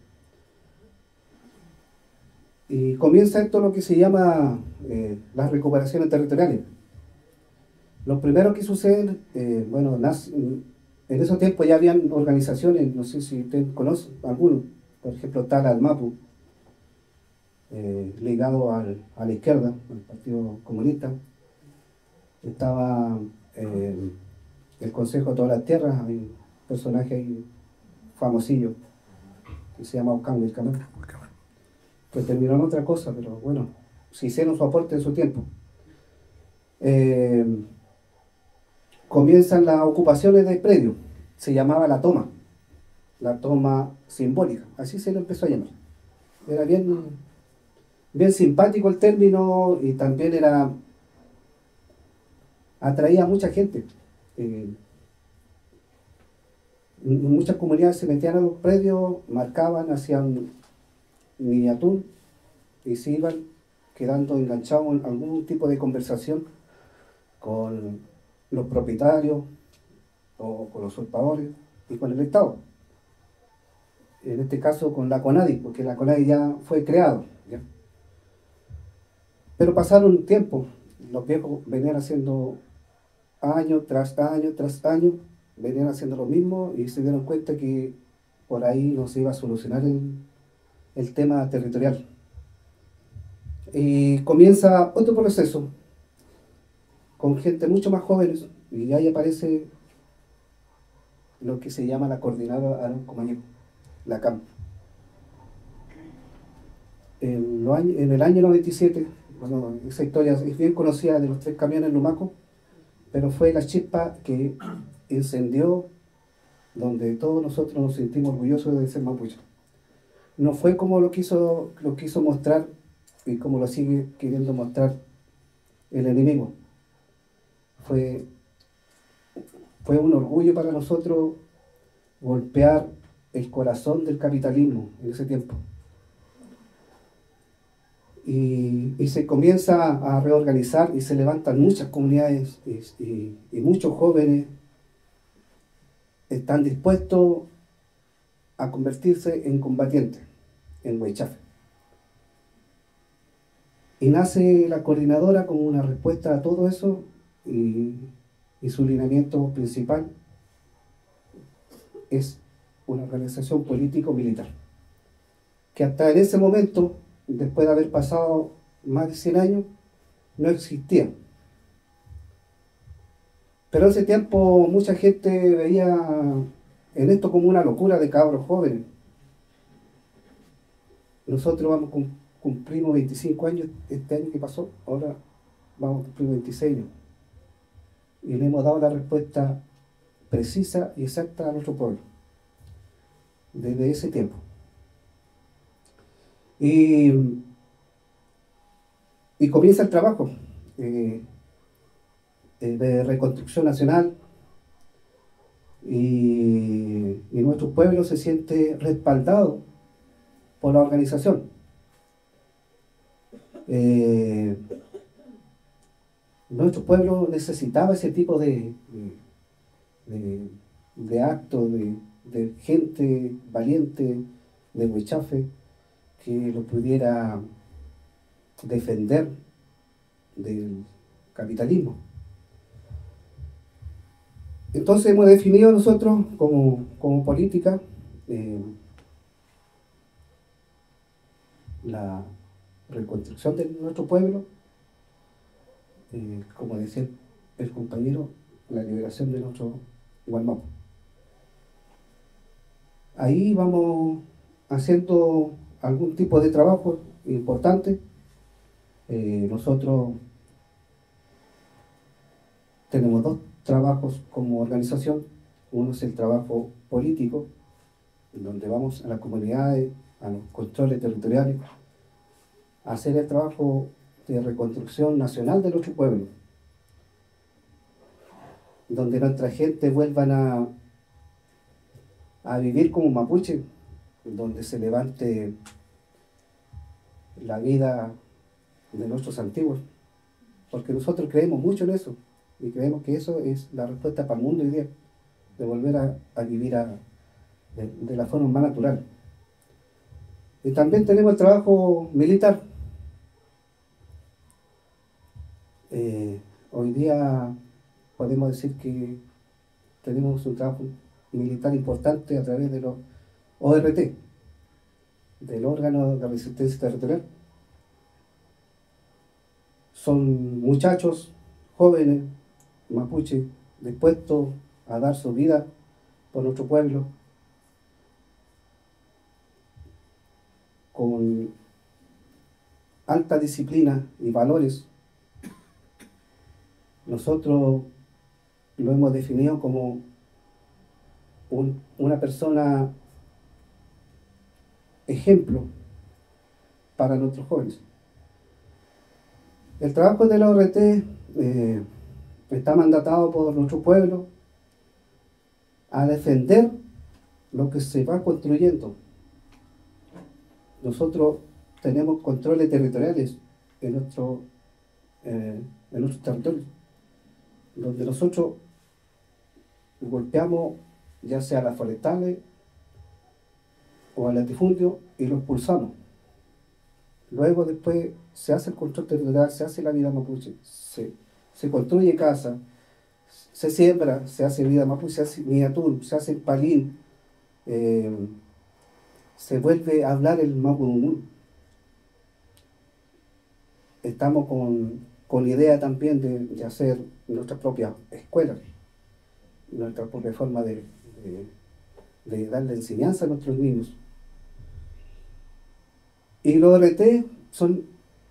Y comienza esto lo que se llama las recuperaciones territoriales. Lo primero que sucede, bueno, en esos tiempos ya habían organizaciones, no sé si ustedes conocen algunos, por ejemplo está la Almapu, ligado a la izquierda, al Partido Comunista. Estaba el Consejo de Todas las Tierras, hay un personaje ahí famosillo que se llama Ocán Wilcamán. Pues terminó en otra cosa, pero bueno, se hicieron su aporte en su tiempo. eh, comienzan las ocupaciones del predio. Se llamaba la toma simbólica, así se le empezó a llamar. Era bien simpático el término y también atraía a mucha gente. Muchas comunidades se metían a los predios, marcaban, hacían miniatura y se iban quedando enganchados en algún tipo de conversación con los propietarios o con los usurpadores y con el Estado. En este caso con la CONADI, porque la CONADI ya fue creado, ¿ya? Pero pasaron un tiempo, los viejos venían haciendo año tras año tras año, venían haciendo lo mismo y se dieron cuenta que por ahí no se iba a solucionar el tema territorial. Y comienza otro proceso con gente mucho más jóvenes y ahí aparece lo que se llama la Coordinadora Arauco Mañeco, la CAM. En el año 97, bueno, esa historia es bien conocida de los 3 camiones Lumaco, pero fue la chispa que incendió donde todos nosotros nos sentimos orgullosos de ser mapuche. No fue como lo quiso mostrar y como lo sigue queriendo mostrar el enemigo. Fue un orgullo para nosotros golpear el corazón del capitalismo en ese tiempo. Y se comienza a reorganizar y se levantan muchas comunidades y muchos jóvenes están dispuestos a convertirse en combatientes en Huaychafe. Y nace la coordinadora como una respuesta a todo eso y su lineamiento principal es una organización político-militar que hasta en ese momento, después de haber pasado más de 100 años, no existía. Pero en ese tiempo mucha gente veía en esto como una locura de cabros jóvenes. Nosotros cumplimos 25 años este año que pasó, ahora vamos a cumplir 26 años. Y le hemos dado la respuesta precisa y exacta a nuestro pueblo, desde ese tiempo. Y comienza el trabajo de reconstrucción nacional y nuestro pueblo se siente respaldado por la organización. Nuestro pueblo necesitaba ese tipo de actos, de gente valiente de Huaychafe que lo pudiera defender del capitalismo. Entonces hemos definido nosotros como política la reconstrucción de nuestro pueblo, como decía el compañero, la liberación de nuestro Gualmapu. Ahí vamos haciendo algún tipo de trabajo importante. Nosotros tenemos 2 trabajos como organización. Uno es el trabajo político, donde vamos a las comunidades, a los controles territoriales, a hacer el trabajo de reconstrucción nacional de nuestro pueblo, donde nuestra gente vuelvan a vivir como mapuche, donde se levante la vida de nuestros antiguos, porque nosotros creemos mucho en eso y creemos que eso es la respuesta para el mundo hoy día, de volver a vivir de la forma más natural. Y también tenemos el trabajo militar. Hoy día podemos decir que tenemos un trabajo militar importante a través de los ORT, del órgano de resistencia territorial. Son muchachos jóvenes, mapuche, dispuestos a dar su vida por nuestro pueblo, con alta disciplina y valores, nosotros lo hemos definido como una persona ejemplo para nuestros jóvenes. El trabajo de la ORT está mandatado por nuestro pueblo a defender lo que se va construyendo. Nosotros tenemos controles territoriales en nuestro territorio, donde nosotros golpeamos ya sea a las forestales o al latifundio y los expulsamos. Luego después se hace el control territorial, se hace la vida mapuche, se construye casa, se siembra, se hace vida mapuche, se hace miniatur, se hace palín, se vuelve a hablar el mapudungun. Estamos con idea también de hacer nuestra propia escuela, nuestra propia forma de darle enseñanza a nuestros niños. Y los ORT son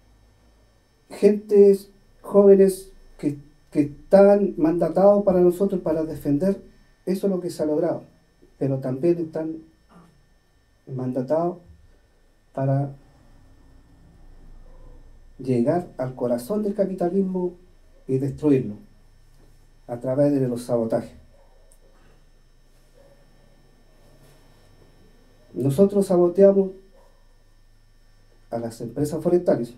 gentes jóvenes que están mandatados para nosotros para defender, eso es lo que se ha logrado, pero también están mandatados para llegar al corazón del capitalismo y destruirlo a través de los sabotajes. Nosotros saboteamos a las empresas forestales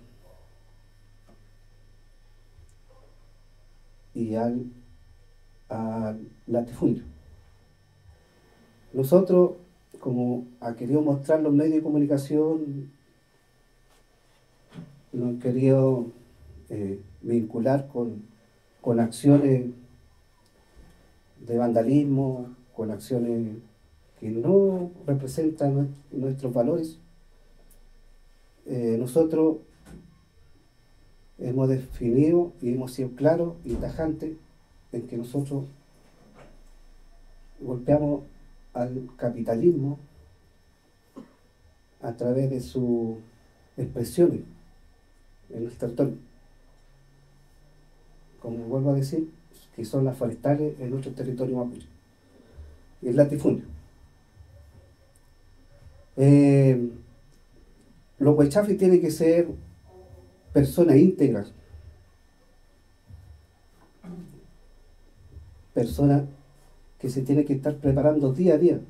y al latifundio. Nosotros, como ha querido mostrar los medios de comunicación, nos han querido vincular con acciones de vandalismo, con acciones que no representan nuestros valores. Nosotros hemos definido y hemos sido claros y tajantes en que nosotros golpeamos al capitalismo a través de sus expresiones en el territorio. Como vuelvo a decir, que son las forestales en nuestro territorio mapuche y el latifundio. Los huechafis tienen que ser personas íntegras, personas que se tienen que estar preparando día a día.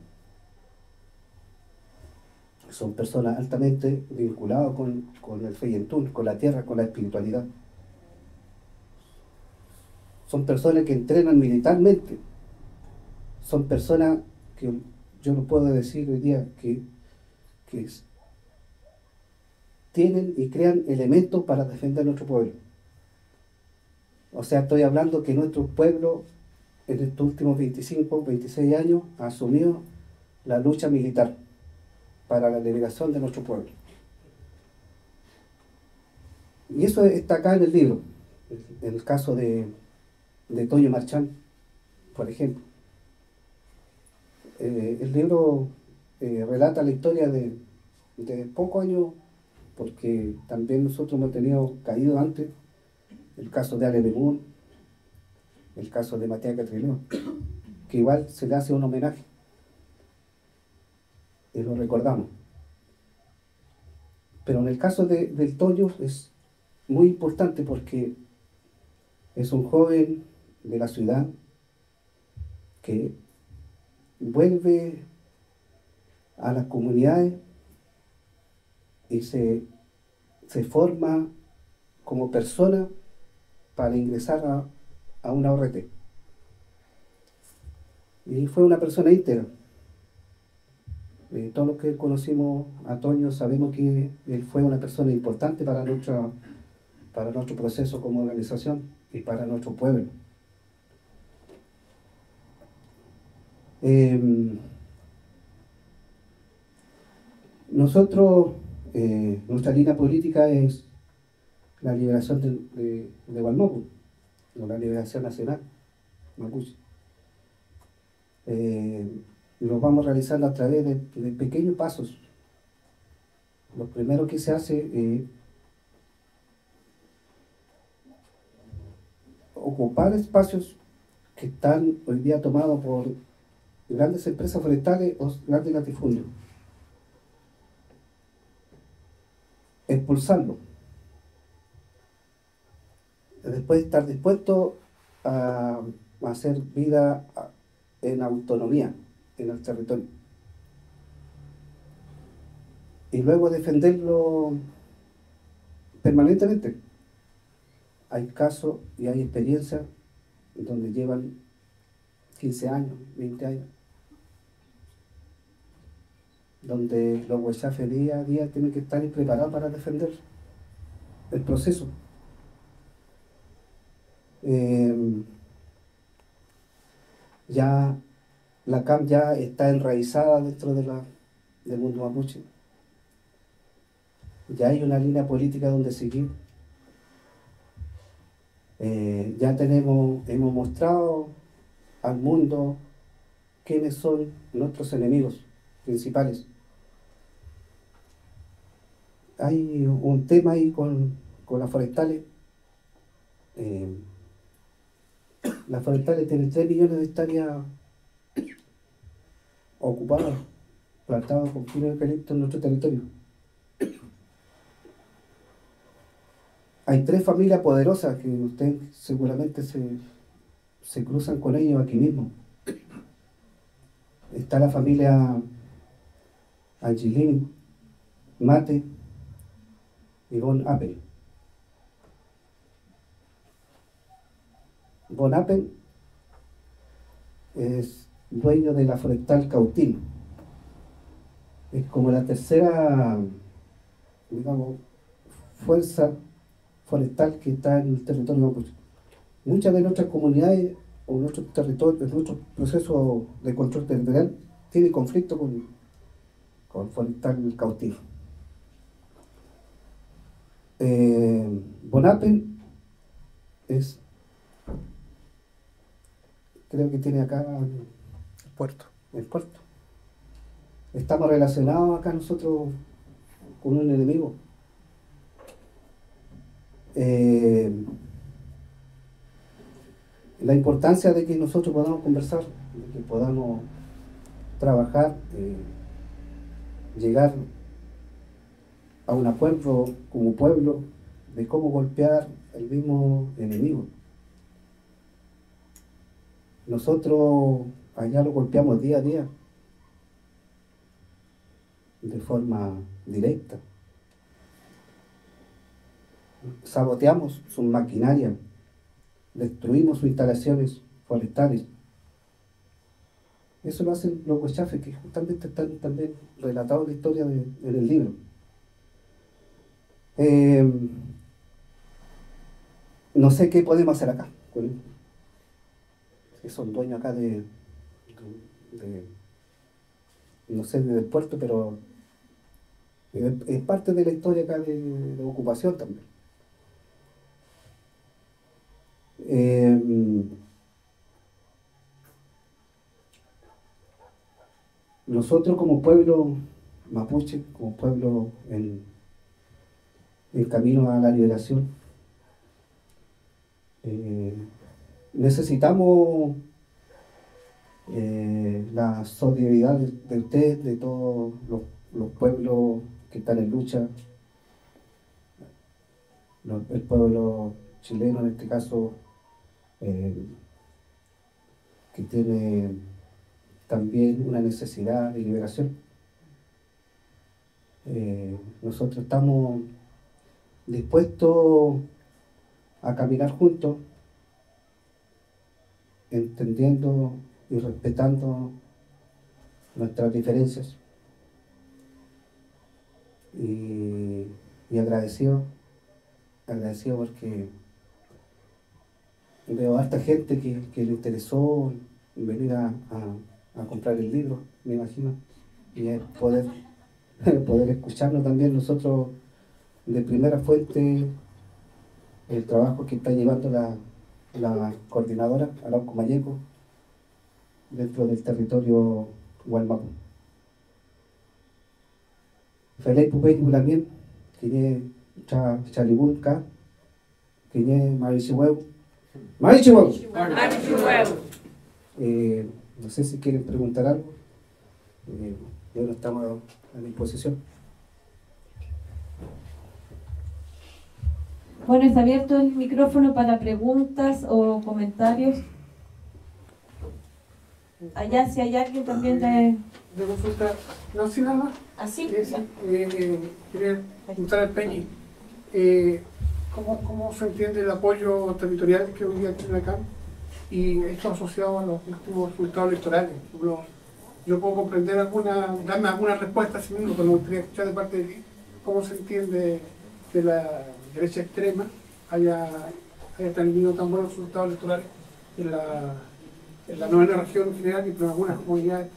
Son personas altamente vinculadas con el Feyentún, con la tierra, con la espiritualidad. Son personas que entrenan militarmente. Son personas que yo no puedo decir hoy día que tienen y crean elementos para defender nuestro pueblo. O sea, estoy hablando que nuestro pueblo en estos últimos 25, 26 años ha asumido la lucha militar para la liberación de nuestro pueblo. Y eso está acá en el libro, en el caso de Toño Marchán, por ejemplo. El libro relata la historia de pocos años, porque también nosotros hemos tenido caído antes, el caso de Ale Lemún, el caso de Matías Catrileo, que igual se le hace un homenaje y lo recordamos. Pero en el caso del Toño es muy importante porque es un joven de la ciudad que vuelve a las comunidades y se forma como persona para ingresar a una ORT. Y fue una persona íntegra. Todos los que conocimos a Toño sabemos que él fue una persona importante para nuestro proceso como organización y para nuestro pueblo. Nosotros, nuestra línea política es la liberación de Gualmopu, o la liberación nacional mapuche. Lo vamos realizando a través de pequeños pasos. Lo primero que se hace es ocupar espacios que están hoy día tomados por grandes empresas forestales o grandes latifundios. Expulsarlo. Después estar dispuesto a hacer vida en autonomía en el territorio. Y luego defenderlo permanentemente. Hay casos y hay experiencias donde llevan 15 años, 20 años, donde los huechafes día a día tienen que estar preparados para defender el proceso. Ya la CAM ya está enraizada dentro del mundo mapuche. Ya hay una línea política donde seguir. Ya hemos mostrado al mundo quiénes son nuestros enemigos principales. Hay un tema ahí con las forestales. Las forestales tienen 3 millones de hectáreas ocupadas, plantadas con pino de eucalipto en nuestro territorio. Hay 3 familias poderosas que ustedes seguramente se cruzan con ellos aquí mismo. Está la familia Angilini, Mate y Von Appel. Von Appel es dueño de la forestal Cautín. Es como la tercera, digamos, fuerza forestal que está en el territorio mapuche. Muchas de nuestras comunidades o nuestros territorios, nuestro proceso de control territorial tiene conflicto con forestal Cautín. Von Appel es, creo que tiene acá Puerto. el puerto. Estamos relacionados acá nosotros con un enemigo. La importancia de que nosotros podamos conversar, de que podamos trabajar, llegar a un acuerdo como pueblo de cómo golpear el mismo enemigo. Nosotros allá lo golpeamos día a día, de forma directa. Saboteamos sus maquinarias, destruimos sus instalaciones forestales. Eso lo hacen los huechafes, que justamente están también relatados en la historia en el libro. No sé qué podemos hacer acá, que son dueños acá no sé, del puerto, pero es parte de la historia acá de ocupación también. Nosotros como pueblo mapuche, como pueblo en camino a la liberación, necesitamos la solidaridad de ustedes, de todos los pueblos que están en lucha, el pueblo chileno en este caso, que tiene también una necesidad de liberación. Nosotros estamos dispuestos a caminar juntos, entendiendo y respetando nuestras diferencias, y agradecido porque veo a esta gente que le interesó venir a comprar el libro, me imagino, y poder escucharnos también nosotros de primera fuente el trabajo que está llevando la coordinadora Arauco Mayeco dentro del territorio Gualmapu. Felipe Pupey también, que es Chalibulca, que es Marishueu, Marichihuahua. Marichihuahua. No sé si quieren preguntar algo. Bueno, estamos a disposición. Bueno, está abierto el micrófono para preguntas o comentarios. Allá si hay alguien también De consulta, no, sí, nada más. así. Quería preguntar al Peñi, ¿cómo se entiende el apoyo territorial que hoy día tiene la CAM y esto asociado a los últimos resultados electorales? Por ejemplo, yo puedo comprender darme alguna respuesta, si mismo, pero me gustaría escuchar de parte de ti cómo se entiende que la derecha extrema haya tenido tan buenos resultados electorales en la novena región en general y en algunas comunidades.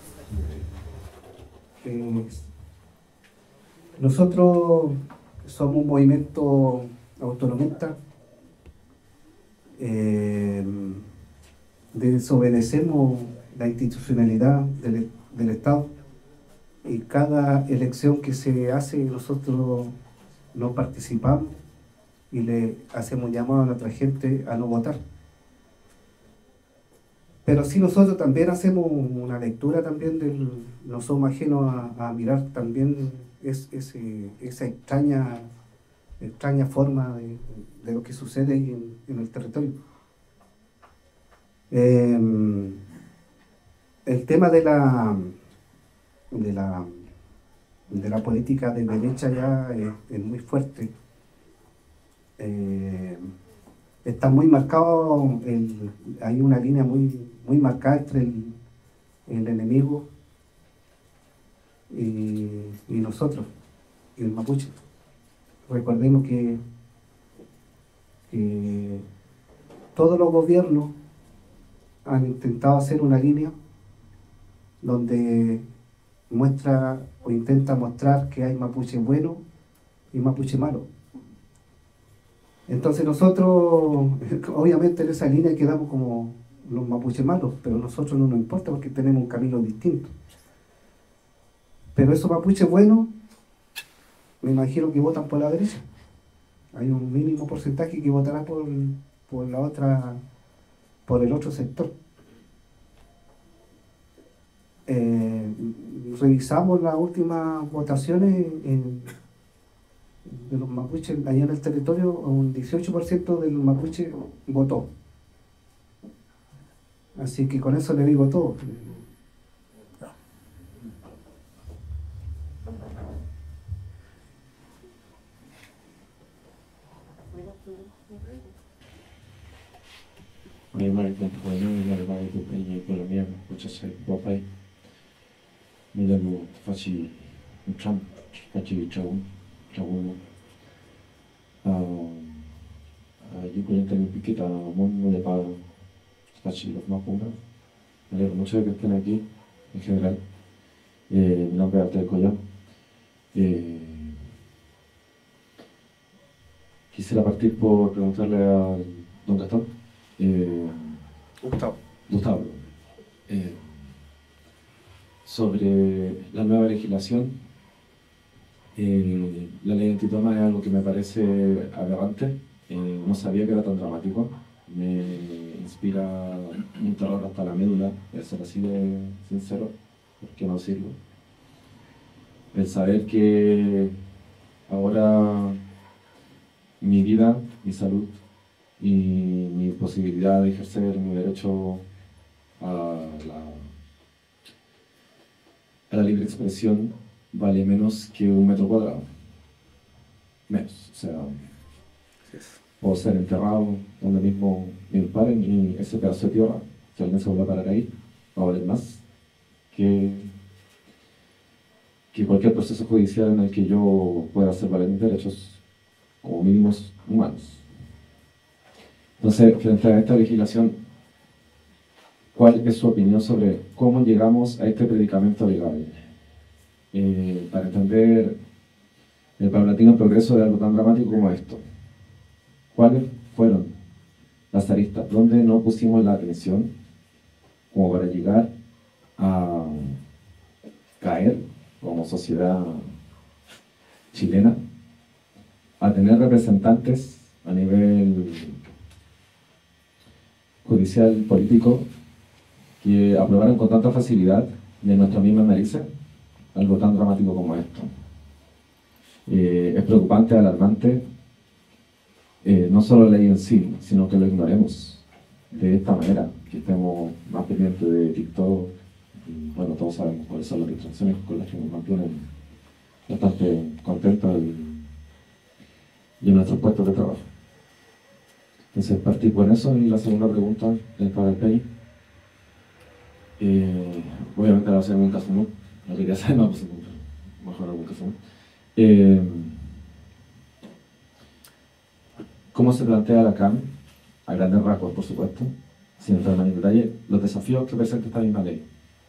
Nosotros somos un movimiento autonomista, desobedecemos la institucionalidad del Estado y cada elección que se hace nosotros no participamos y le hacemos llamado a nuestra gente a no votar. Pero sí nosotros también hacemos una lectura también no somos ajenos a mirar también esa extraña forma de lo que sucede ahí en el territorio. El tema de la política de derecha ya es muy fuerte. Está muy marcado, hay una línea muy marcada entre el enemigo y nosotros, y el mapuche. Recordemos que todos los gobiernos han intentado hacer una línea donde muestra o intenta mostrar que hay mapuche bueno y mapuche malo. Entonces nosotros, obviamente en esa línea quedamos como los mapuches malos, pero a nosotros no nos importa porque tenemos un camino distinto. Pero esos mapuches buenos, me imagino que votan por la derecha. Hay un mínimo porcentaje que votará por el otro sector. Revisamos las últimas votaciones de los mapuches allá en el territorio, un 18% de los mapuches votó. Así que con eso le digo todo. Mi hermano contemporáneo, mi hermano de Peña y Colombia, muchas gracias. Mi llamo Fachi Trump, Fachi Chau. Yo cuento mi piqueta, muy de pago, Fachi los más puntos. Me alegro mucho de que estén aquí, en general. Mi nombre es Artel Collón. Quisiera partir por preguntarle a don Gastón. Gustavo, sobre la nueva legislación, la ley antitoma es algo que me parece aberrante, no sabía que era tan dramático, me inspira un terror hasta la médula, de ser así de sincero, ¿por qué no decirlo? El saber que ahora mi vida, mi salud y mi posibilidad de ejercer mi derecho a la libre expresión vale menos que 1 metro cuadrado. Menos, o sea, puedo ser enterrado donde mismo me disparen y ese pedazo de tierra, si alguien se vuelve a parar ahí, va a valer más que cualquier proceso judicial en el que yo pueda hacer valer mis derechos como mínimos humanos. Entonces, frente a esta legislación, ¿cuál es su opinión sobre cómo llegamos a este predicamento legal? Para entender el paulatino progreso de algo tan dramático como esto. ¿Cuáles fueron las aristas donde no pusimos la atención como para llegar a caer como sociedad chilena, a tener representantes a nivel judicial político que aprobaron con tanta facilidad y en nuestras mismas narices algo tan dramático como esto. Es preocupante, alarmante, no solo la ley en sí, sino que lo ignoremos de esta manera, que estemos más pendientes de TikTok. Y, bueno, todos sabemos cuáles son las distracciones con las que nos mantienen bastante contentos y en nuestros puestos de trabajo. Entonces, partir por eso. Y la segunda pregunta es para el Peñi. Obviamente la va a hacer en un caso no quería hacer más, pues, mejor en algún caso ¿Cómo se plantea la CAM, a grandes rasgos, por supuesto, sin entrar en detalle, los desafíos que presenta esta misma ley?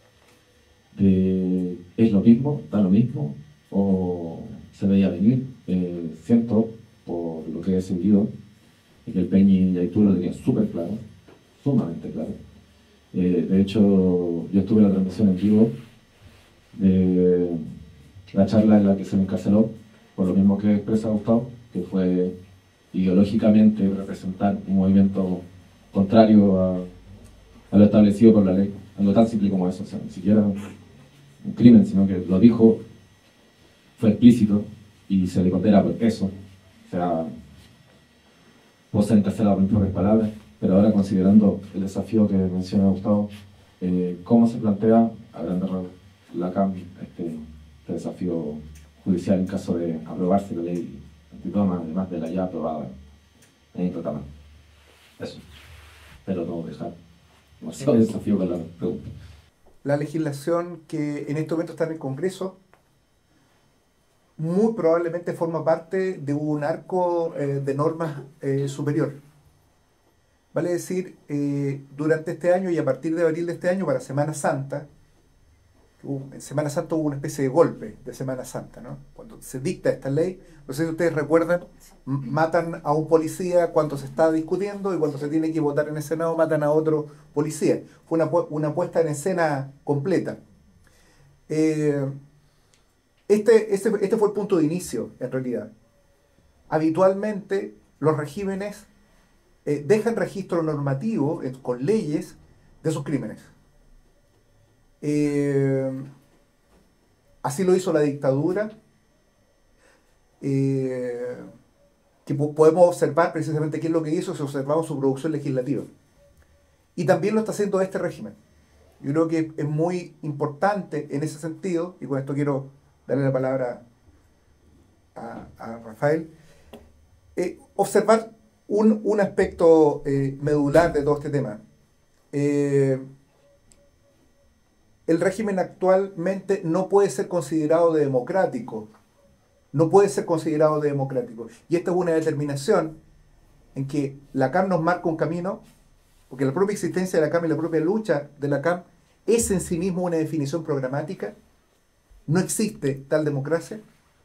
¿Es lo mismo? ¿Da lo mismo? ¿O se veía venir? Siento, por lo que he seguido, que el Peñi y tú lo tenían súper claro, sumamente claro. De hecho, yo estuve en la transmisión en vivo de la charla en la que se me encarceló, por lo mismo que expresa Gustavo, que fue ideológicamente representar un movimiento contrario a lo establecido por la ley, algo tan simple como eso, o sea, ni siquiera un crimen, sino que lo dijo, fue explícito y se le condena por eso. O sea, puedo ser encarcelado por mis propias palabras, pero ahora considerando el desafío que menciona Gustavo, ¿cómo se plantea a grandes rasgos la CAM este desafío judicial en caso de aprobarse la ley antitoma, además de la ya aprobada en Incotaman? Eso. Pero no dejar demasiado desafío con la pregunta. La legislación que en este momento está en el Congreso muy probablemente forma parte de un arco de normas superior. Vale decir, durante este año y a partir de abril de este año, para Semana Santa, en Semana Santa hubo una especie de golpe de Semana Santa, ¿no? Cuando se dicta esta ley, no sé si ustedes recuerdan, matan a un policía cuando se está discutiendo y cuando se tiene que votar en el Senado matan a otro policía. Fue una puesta en escena completa. Este fue el punto de inicio, en realidad. Habitualmente los regímenes dejan registro normativo con leyes de sus crímenes. Así lo hizo la dictadura, que podemos observar precisamente qué es lo que hizo si observamos su producción legislativa. Y también lo está haciendo este régimen. Yo creo que es muy importante en ese sentido, y con esto quiero darle la palabra a Rafael, observar un aspecto medular de todo este tema. El régimen actualmente no puede ser considerado democrático. No puede ser considerado democrático. Y esta es una determinación en que la CAM nos marca un camino, porque la propia existencia de la CAM y la propia lucha de la CAM es en sí mismo una definición programática. No existe tal democracia,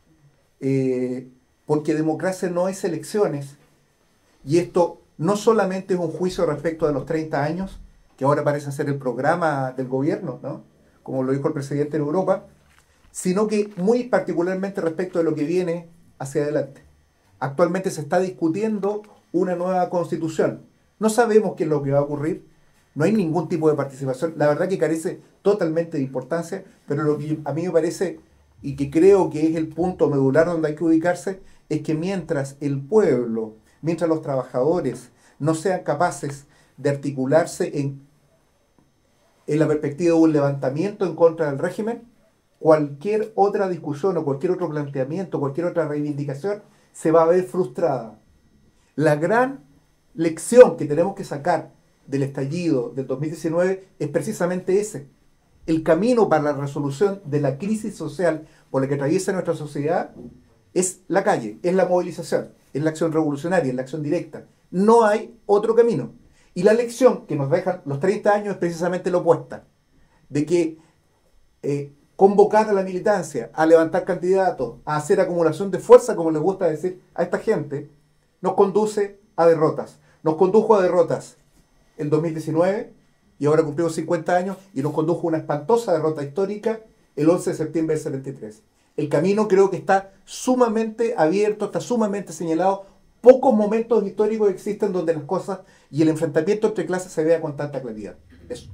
porque democracia no es elecciones. Y esto no solamente es un juicio respecto a los 30 años, que ahora parece ser el programa del gobierno, ¿no? Como lo dijo el presidente en Europa, sino que muy particularmente respecto de lo que viene hacia adelante. Actualmente se está discutiendo una nueva constitución. No sabemos qué es lo que va a ocurrir, no hay ningún tipo de participación, la verdad que carece totalmente de importancia, pero lo que a mí me parece, y que creo que es el punto medular donde hay que ubicarse, es que mientras el pueblo, mientras los trabajadores no sean capaces de articularse en la perspectiva de un levantamiento en contra del régimen, cualquier otra discusión o cualquier otro planteamiento, cualquier otra reivindicación se va a ver frustrada. La gran lección que tenemos que sacar del estallido del 2019 es precisamente ese. El camino para la resolución de la crisis social por la que atraviesa nuestra sociedad es la calle, es la movilización, es la acción revolucionaria, es la acción directa. No hay otro camino. Y la lección que nos dejan los 30 años es precisamente la opuesta, de que convocar a la militancia, a levantar candidatos, a hacer acumulación de fuerza, como les gusta decir a esta gente, nos conduce a derrotas. Nos condujo a derrotas en 2019, y ahora cumplimos 50 años, y nos condujo a una espantosa derrota histórica el 11 de septiembre del 73. El camino creo que está sumamente abierto, está sumamente señalado pocos momentos históricos existen donde las cosas y el enfrentamiento entre clases se vea con tanta claridad. Eso.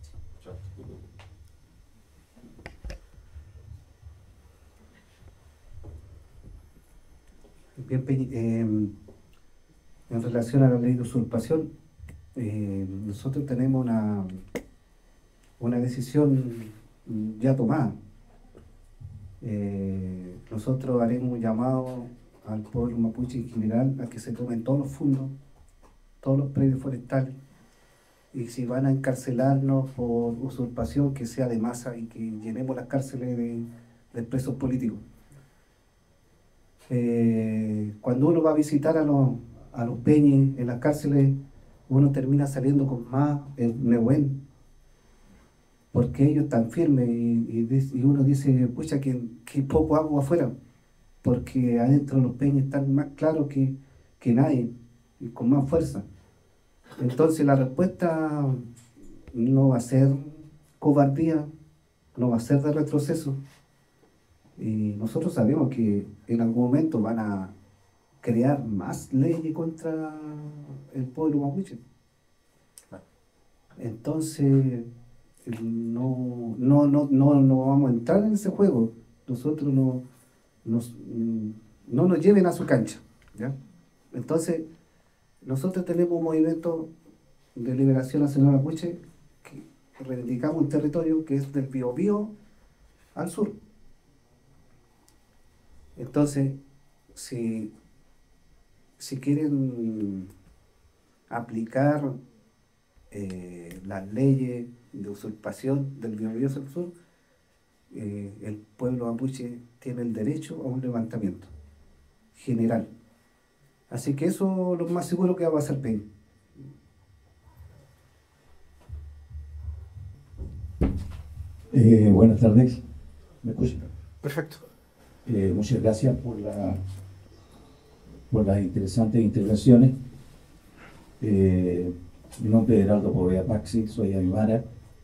Bien, Peñi, en relación a la ley de usurpación, nosotros tenemos una decisión ya tomada. Nosotros haremos un llamado al pueblo mapuche en general a que se tomen todos los fondos, todos los predios forestales, y si van a encarcelarnos por usurpación, que sea de masa y que llenemos las cárceles de presos políticos. Cuando uno va a visitar a los peñes en las cárceles, uno termina saliendo con más Nehuen, porque ellos están firmes y uno dice, pucha, que poco agua afuera, porque adentro los peñes están más claros que nadie y con más fuerza. Entonces la respuesta no va a ser cobardía, no va a ser de retroceso. Y nosotros sabemos que en algún momento van a crear más leyes contra el pueblo mapuche. Entonces no vamos a entrar en ese juego. Nosotros no nos lleven a su cancha, ¿ya? Entonces nosotros tenemos un movimiento de liberación nacional mapuche que reivindicamos un territorio que es del Biobío al sur. Entonces, si quieren aplicar las leyes de usurpación del Biobío al sur, el pueblo mapuche tiene el derecho a un levantamiento general. Así que eso es lo más seguro que va a pasar, Peña. Buenas tardes. ¿Me escuchan? Perfecto. Muchas gracias por las interesantes intervenciones. Mi nombre es Heraldo Poveda Paxi, soy aymara,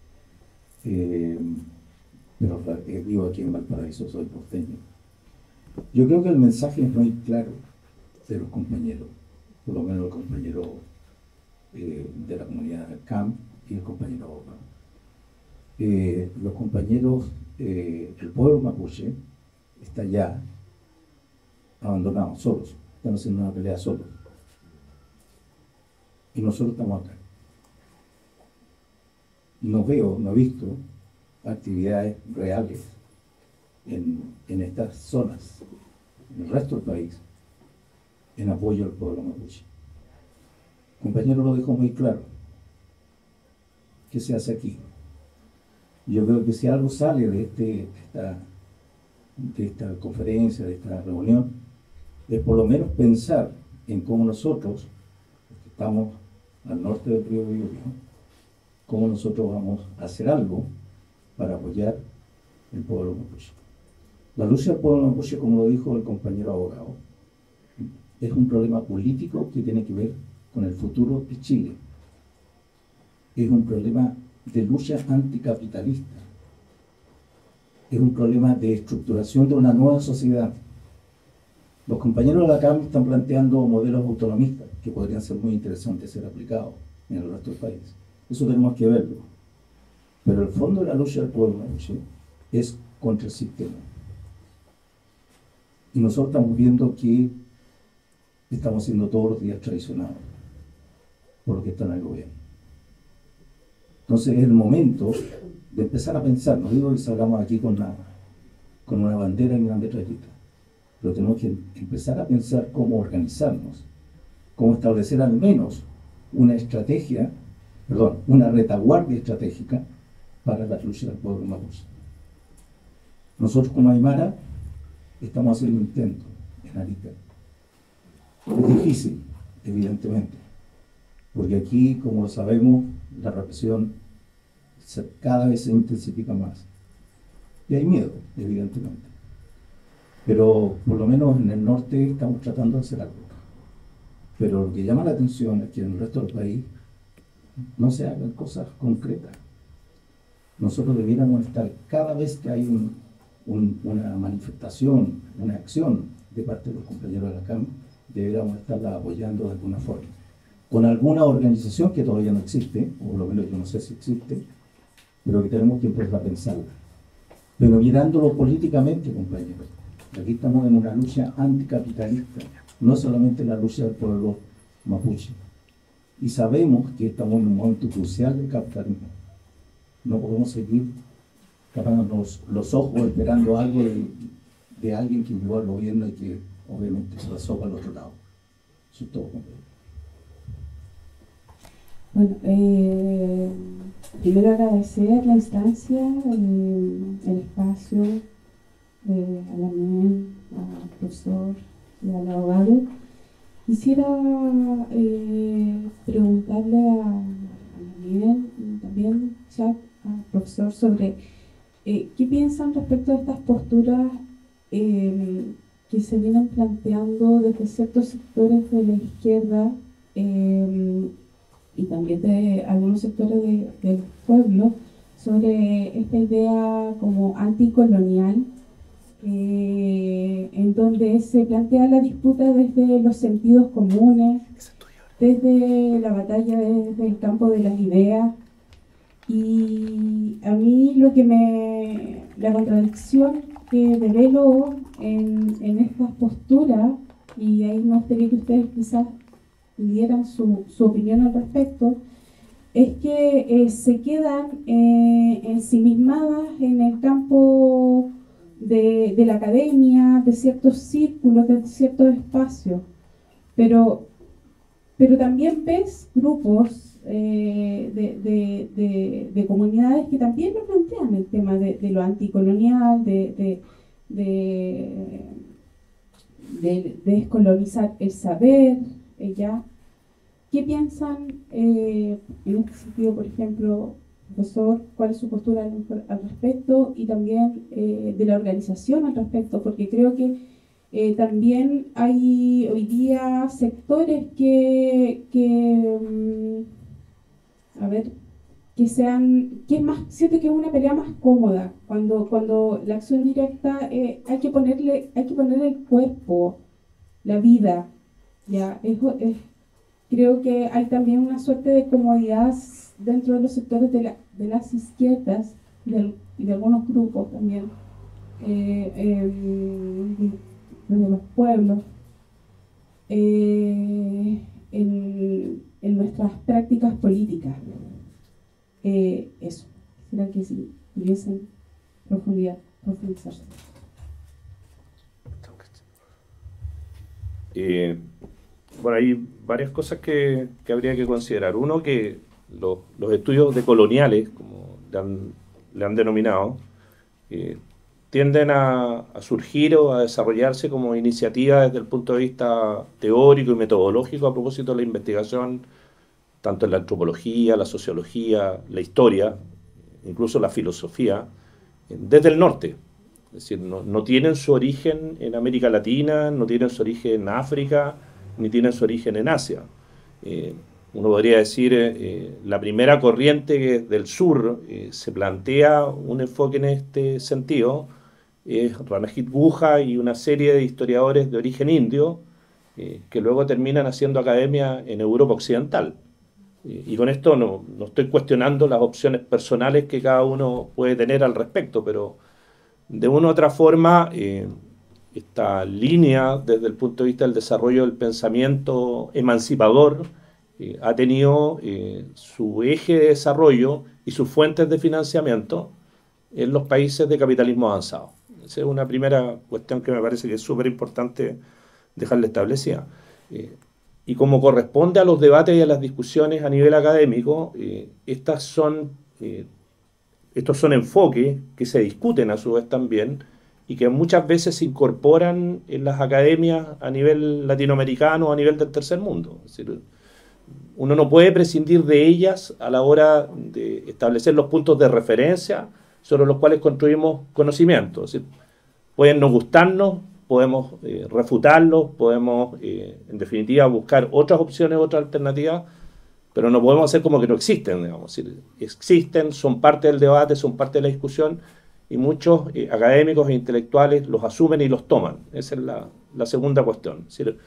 pero vivo aquí en Valparaíso, soy porteño. Yo creo que el mensaje es muy claro de los compañeros, por lo menos el compañero de la comunidad CAM y el compañero Boca. Los compañeros, el pueblo mapuche está ya abandonado, solos, están haciendo una pelea solos. Y nosotros estamos acá. No he visto actividades reales en estas zonas, en el resto del país, en apoyo al pueblo mapuche. El compañero lo dejó muy claro. ¿Qué se hace aquí? Yo creo que si algo sale de esta conferencia, de esta reunión, es por lo menos pensar en cómo nosotros, que estamos al norte del río Biobío, cómo nosotros vamos a hacer algo para apoyar el pueblo mapuche. La lucha del pueblo mapuche, como lo dijo el compañero abogado, es un problema político que tiene que ver con el futuro de Chile. Es un problema de lucha anticapitalista. Es un problema de estructuración de una nueva sociedad. Los compañeros de la CAM están planteando modelos autonomistas que podrían ser muy interesantes ser aplicados en el resto del país. Eso tenemos que verlo. Pero el fondo de la lucha del pueblo mapuche es contra el sistema. Y nosotros estamos viendo que estamos siendo todos los días traicionados por los que están en el gobierno. Entonces es el momento de empezar a pensar, no digo que salgamos aquí con una bandera y una metralleta, pero tenemos que empezar a pensar cómo organizarnos, cómo establecer al menos una estrategia, una retaguardia estratégica para la lucha del pueblo mapuche. Nosotros como Aymara estamos haciendo un intento en Arica. Es difícil, evidentemente, porque aquí, como sabemos, la represión cada vez se intensifica más. Y hay miedo, evidentemente. Pero por lo menos en el norte estamos tratando de hacer algo. Pero lo que llama la atención es que en el resto del país no se hagan cosas concretas. Nosotros debiéramos estar, cada vez que hay una manifestación, una acción de parte de los compañeros de la CAM, deberíamos estarla apoyando de alguna forma. Con alguna organización que todavía no existe, o por lo menos yo no sé si existe, pero que tenemos que empezar a pensarla. Pero mirándolo políticamente, compañeros, aquí estamos en una lucha anticapitalista, no solamente la lucha del pueblo mapuche. Y sabemos que estamos en un momento crucial del capitalismo. No podemos seguir tapándonos los ojos esperando algo de alguien que llegó al gobierno y que obviamente se pasó para el otro lado. Eso es todo, compañero. Bueno, primero agradecer la instancia, el espacio, a la MEN, al profesor y al abogado. Quisiera preguntarle a la MEN y también al profesor sobre qué piensan respecto a estas posturas que se vienen planteando desde ciertos sectores de la izquierda y también de algunos sectores del pueblo sobre esta idea como anticolonial, en donde se plantea la disputa desde los sentidos comunes, desde la batalla, desde el campo de las ideas. Y a mí la contradicción que develo en estas posturas, y ahí me gustaría que ustedes quizás dieran su opinión al respecto, es que se quedan ensimismadas en el campo de la academia, de ciertos círculos, de ciertos espacios, pero también ves grupos de comunidades que también lo plantean el tema de lo anticolonial, de descolonizar el saber, ¿ya? ¿Qué piensan en este sentido, por ejemplo, profesor? ¿Cuál es su postura al respecto? Y también de la organización al respecto, porque creo que también hay hoy día sectores que siento que es una pelea más cómoda cuando la acción directa hay que ponerle el cuerpo, la vida, ya creo que hay también una suerte de comodidad dentro de los sectores de las izquierdas y de algunos grupos también de los pueblos en nuestras prácticas políticas. Eso, quisiera que si pudiesen profundizarse. Bueno, hay varias cosas que habría que considerar. Uno, que los estudios decoloniales, como le han denominado, tienden a surgir o a desarrollarse como iniciativa desde el punto de vista teórico y metodológico a propósito de la investigación, tanto en la antropología, la sociología, la historia, incluso la filosofía, desde el norte. Es decir, no tienen su origen en América Latina, no tienen su origen en África, ni tienen su origen en Asia. Uno podría decir, la primera corriente del sur se plantea un enfoque en este sentido, es Ranajit Guha y una serie de historiadores de origen indio que luego terminan haciendo academia en Europa Occidental. Y con esto no estoy cuestionando las opciones personales que cada uno puede tener al respecto, pero de una u otra forma esta línea desde el punto de vista del desarrollo del pensamiento emancipador ha tenido su eje de desarrollo y sus fuentes de financiamiento en los países de capitalismo avanzado. Esa es una primera cuestión que me parece que es súper importante dejarla establecida. Y como corresponde a los debates y a las discusiones a nivel académico, estos son enfoques que se discuten a su vez también y que muchas veces se incorporan en las academias a nivel latinoamericano o a nivel del tercer mundo. Es decir, uno no puede prescindir de ellas a la hora de establecer los puntos de referencia sobre los cuales construimos conocimiento. Es decir, pueden no gustarnos, podemos refutarlos, podemos en definitiva buscar otras opciones, otras alternativas, pero no podemos hacer como que no existen, digamos. Es decir, existen, son parte del debate, son parte de la discusión, y muchos académicos e intelectuales los asumen y los toman. Esa es la segunda cuestión. Es decir,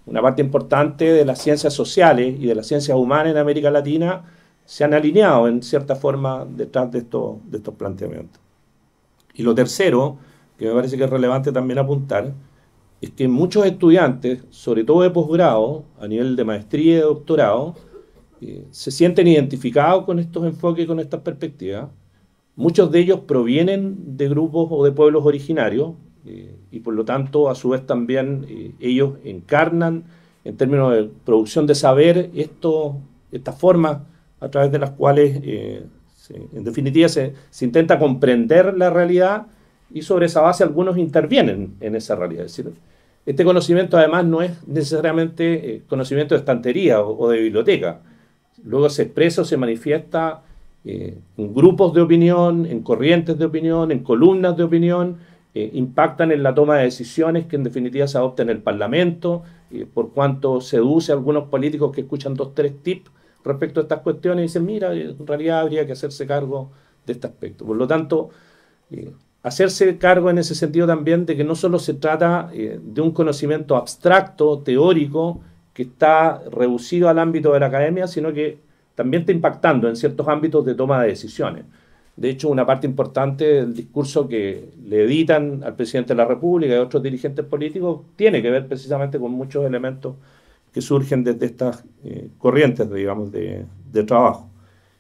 una parte importante de las ciencias sociales y de las ciencias humanas en América Latina se han alineado en cierta forma detrás de estos planteamientos. Y lo tercero, que me parece que es relevante también apuntar, es que muchos estudiantes, sobre todo de posgrado, a nivel de maestría y de doctorado, se sienten identificados con estos enfoques y con estas perspectivas. Muchos de ellos provienen de grupos o de pueblos originarios y por lo tanto, a su vez también ellos encarnan, en términos de producción de saber, estas formas a través de las cuales, en definitiva, se intenta comprender la realidad y sobre esa base algunos intervienen en esa realidad. Es decir, este conocimiento además no es necesariamente conocimiento de estantería o de biblioteca. Luego se expresa o se manifiesta en grupos de opinión, en corrientes de opinión, en columnas de opinión, impactan en la toma de decisiones que en definitiva se adopta en el Parlamento, por cuanto seduce a algunos políticos que escuchan 2 o 3 tips respecto a estas cuestiones y dicen, mira, en realidad habría que hacerse cargo de este aspecto. Por lo tanto, hacerse cargo en ese sentido también de que no solo se trata de un conocimiento abstracto, teórico, que está reducido al ámbito de la academia, sino que también está impactando en ciertos ámbitos de toma de decisiones. De hecho, una parte importante del discurso que le editan al presidente de la República y a otros dirigentes políticos tiene que ver precisamente con muchos elementos que surgen desde estas corrientes, digamos, de trabajo.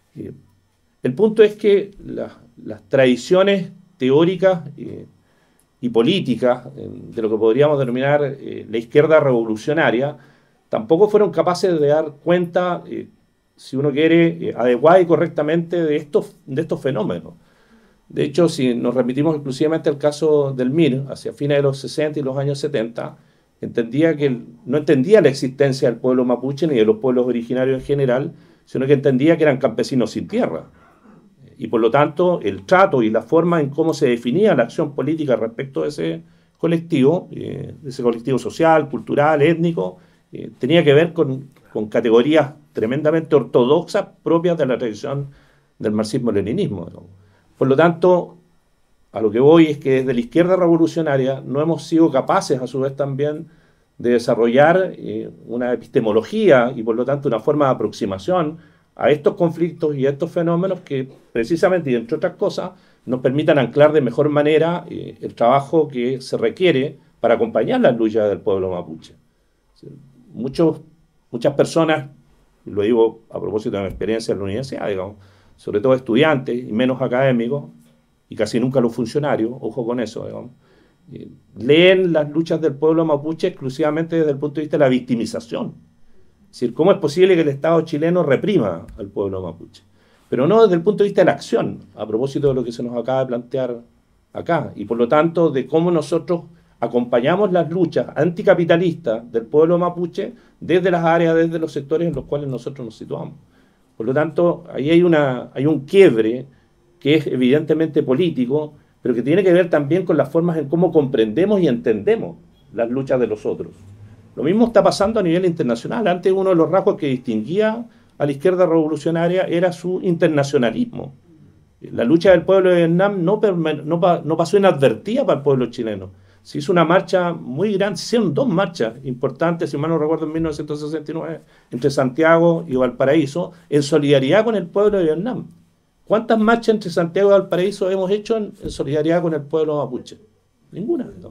El punto es que las tradiciones teóricas y políticas de lo que podríamos denominar la izquierda revolucionaria tampoco fueron capaces de dar cuenta, si uno quiere, adecuada y correctamente de estos fenómenos. De hecho, si nos remitimos exclusivamente al caso del MIR, hacia fines de los 60 y los años 70, no entendía la existencia del pueblo mapuche ni de los pueblos originarios en general, sino que entendía que eran campesinos sin tierra. Y por lo tanto, el trato y la forma en cómo se definía la acción política respecto de ese colectivo social, cultural, étnico, tenía que ver con categorías tremendamente ortodoxas propias de la tradición del marxismo-leninismo. Por lo tanto, a lo que voy es que desde la izquierda revolucionaria no hemos sido capaces, a su vez también, de desarrollar una epistemología y por lo tanto una forma de aproximación a estos conflictos y a estos fenómenos que precisamente y entre otras cosas nos permitan anclar de mejor manera el trabajo que se requiere para acompañar las luchas del pueblo mapuche. Muchas personas, lo digo a propósito de mi experiencia en la universidad, digamos, sobre todo estudiantes y menos académicos, y casi nunca los funcionarios, ojo con eso, digamos, leen las luchas del pueblo mapuche exclusivamente desde el punto de vista de la victimización. Es decir, ¿cómo es posible que el Estado chileno reprima al pueblo mapuche? Pero no desde el punto de vista de la acción, a propósito de lo que se nos acaba de plantear acá, y por lo tanto de cómo nosotros acompañamos las luchas anticapitalistas del pueblo mapuche desde las áreas, desde los sectores en los cuales nosotros nos situamos. Por lo tanto, ahí hay un quiebre que es evidentemente político, pero que tiene que ver también con las formas en cómo comprendemos y entendemos las luchas de los otros. Lo mismo está pasando a nivel internacional. Antes uno de los rasgos que distinguía a la izquierda revolucionaria era su internacionalismo. La lucha del pueblo de Vietnam no pasó inadvertida para el pueblo chileno. Se hizo una marcha muy grande, se hicieron 2 marchas importantes, si mal no recuerdo, en 1969, entre Santiago y Valparaíso, en solidaridad con el pueblo de Vietnam. ¿Cuántas marchas entre Santiago y Valparaíso hemos hecho en solidaridad con el pueblo mapuche? Ninguna, ¿no?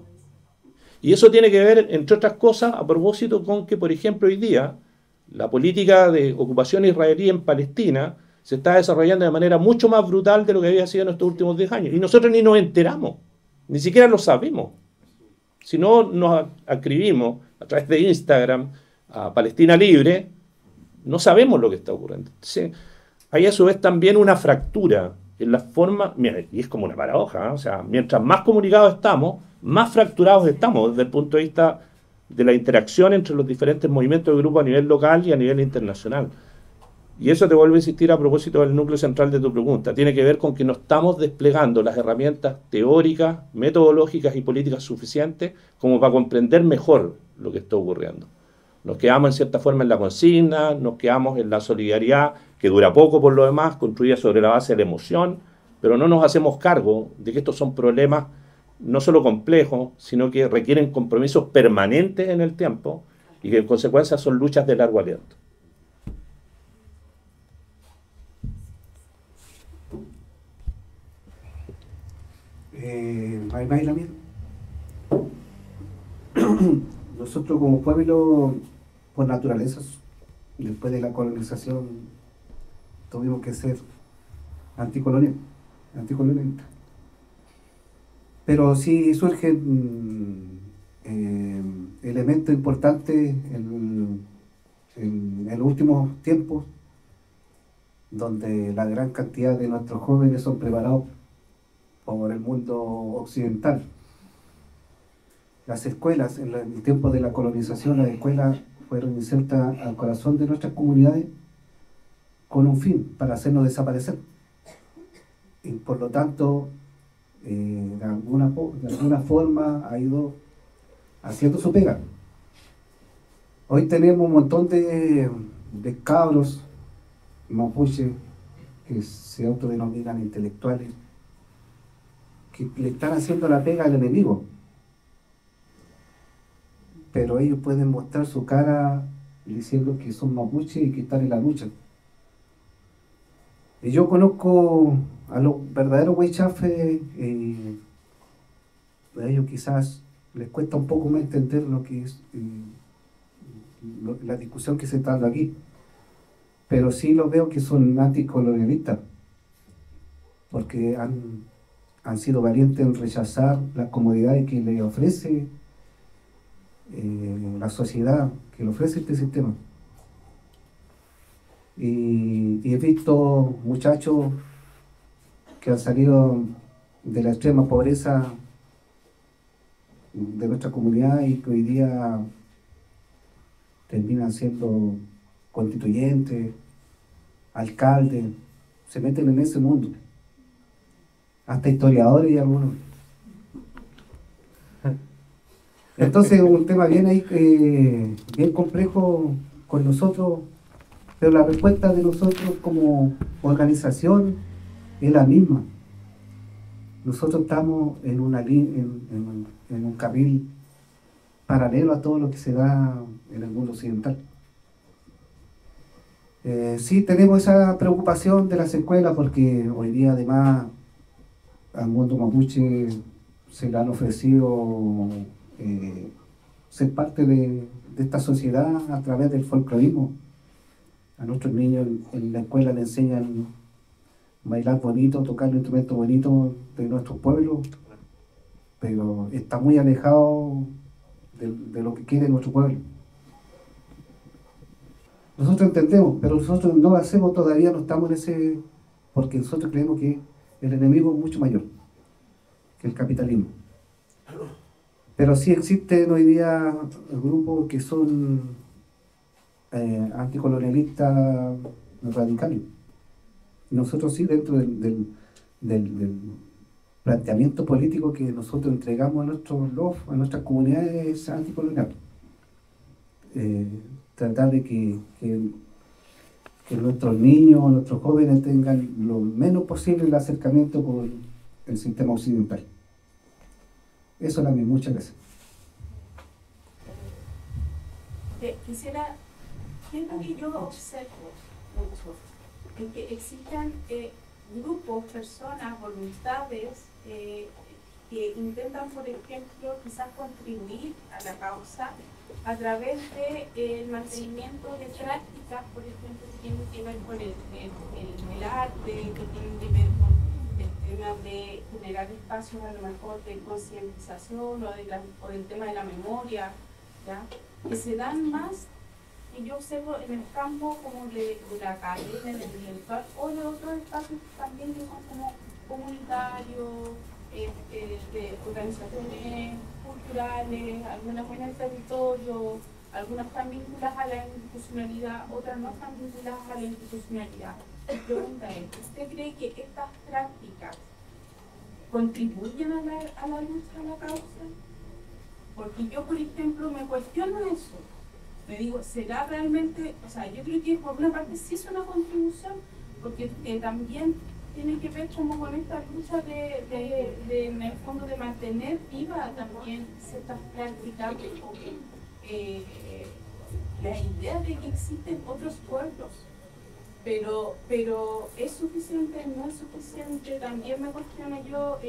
Y eso tiene que ver, entre otras cosas, a propósito con que, por ejemplo, hoy día, la política de ocupación israelí en Palestina se está desarrollando de manera mucho más brutal de lo que había sido en estos últimos 10 años. Y nosotros ni nos enteramos, ni siquiera lo sabemos. Si no nos adscribimos a través de Instagram a Palestina Libre, no sabemos lo que está ocurriendo. Entonces, hay a su vez también una fractura en la forma, mira, y es como una paradoja, ¿eh? O sea, mientras más comunicados estamos, más fracturados estamos desde el punto de vista de la interacción entre los diferentes movimientos de grupo a nivel local y a nivel internacional. Y eso te vuelvo a insistir a propósito del núcleo central de tu pregunta. Tiene que ver con que no estamos desplegando las herramientas teóricas, metodológicas y políticas suficientes como para comprender mejor lo que está ocurriendo. Nos quedamos en cierta forma en la consigna, nos quedamos en la solidaridad, que dura poco por lo demás, construida sobre la base de la emoción, pero no nos hacemos cargo de que estos son problemas no solo complejos, sino que requieren compromisos permanentes en el tiempo y que en consecuencia son luchas de largo aliento. Nosotros como pueblo, por naturaleza, después de la colonización, tuvimos que ser anticolonialistas. Pero sí surgen elementos importantes en los últimos tiempos, donde la gran cantidad de nuestros jóvenes son preparados por el mundo occidental. Las escuelas, en el tiempo de la colonización, las escuelas fueron insertas al corazón de nuestras comunidades con un fin, para hacernos desaparecer. Y por lo tanto, de alguna forma ha ido haciendo su pega. Hoy tenemos un montón de cabros mapuche que se autodenominan intelectuales, que le están haciendo la pega al enemigo, pero ellos pueden mostrar su cara diciendo que son mapuche y que están en la lucha. Y yo conozco a los verdaderos huaychafes, a ellos quizás les cuesta un poco más entender lo que es la discusión que se está dando aquí, pero sí los veo que son anticolonialistas, porque han sido valientes en rechazar las comodidades que les ofrece la sociedad, que le ofrece este sistema. Y he visto muchachos que han salido de la extrema pobreza de nuestra comunidad y que hoy día terminan siendo constituyentes, alcaldes, se meten en ese mundo, hasta historiadores y algunos. Entonces un tema bien complejo con nosotros, pero la respuesta de nosotros como organización es la misma. Nosotros estamos en un carril paralelo a todo lo que se da en el mundo occidental. Sí tenemos esa preocupación de las escuelas, porque hoy día además al mundo mapuche se le han ofrecido ser parte de esta sociedad a través del folclorismo. A nuestros niños en la escuela le enseñan bailar bonito, tocar los instrumentos bonitos de nuestros pueblos, pero está muy alejado de lo que quiere nuestro pueblo. Nosotros entendemos, pero nosotros no hacemos todavía, no estamos en ese, porque nosotros creemos que el enemigo es mucho mayor que el capitalismo. Pero sí existen hoy día grupos que son anticolonialistas radicales. Nosotros sí, dentro del planteamiento político que nosotros entregamos a nuestras comunidades anticoloniales. Tratar de que nuestros niños, nuestros jóvenes tengan lo menos posible el acercamiento con el sistema occidental. Eso es la misma. Muchas gracias. Quisiera, ¿qué es lo que yo observo mucho? En que existan grupos, personas, voluntades que intentan, por ejemplo, quizás contribuir a la causa a través del mantenimiento de prácticas, por ejemplo, que tienen que ver con el arte, que tienen que ver con el tema de generar espacios a lo mejor de concientización o del tema de la memoria, ¿ya? Que se dan más, que yo observo en el campo como de la academia, del intelectual, o de otros espacios también que son como comunitarios, de organizaciones culturales, algunas en el territorio, algunas están vinculadas a la institucionalidad, otras no están vinculadas a la institucionalidad. Mi pregunta es, ¿usted cree que estas prácticas contribuyen a la lucha, a la causa? Porque yo, por ejemplo, me cuestiono eso. Me digo, ¿será realmente? O sea, yo creo que por una parte sí es una contribución, porque también tiene que ver como con esta lucha en el fondo de mantener viva también ciertas prácticas la idea de que existen otros pueblos. Pero ¿es suficiente? ¿No es suficiente? También me cuestiono yo.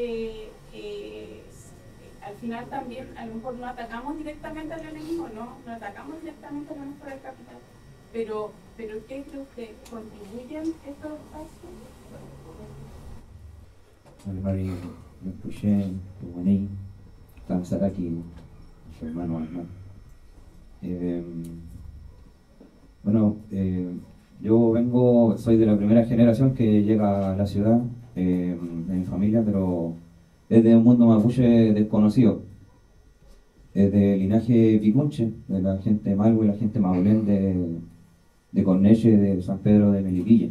Al final también a lo mejor no atacamos directamente al enemigo, no atacamos directamente al enemigo del capital. Pero ¿qué cree usted? ¿Contribuyen estos espacios? Mari, me escuché, Guaní, Tanzaraki, su hermano Alma. Bueno, yo soy de la primera generación que llega a la ciudad, de mi familia, pero es de un mundo mapuche desconocido. Es de linaje picunche, de la gente malhue y la gente maulén de Corneche, de San Pedro de Melipilla.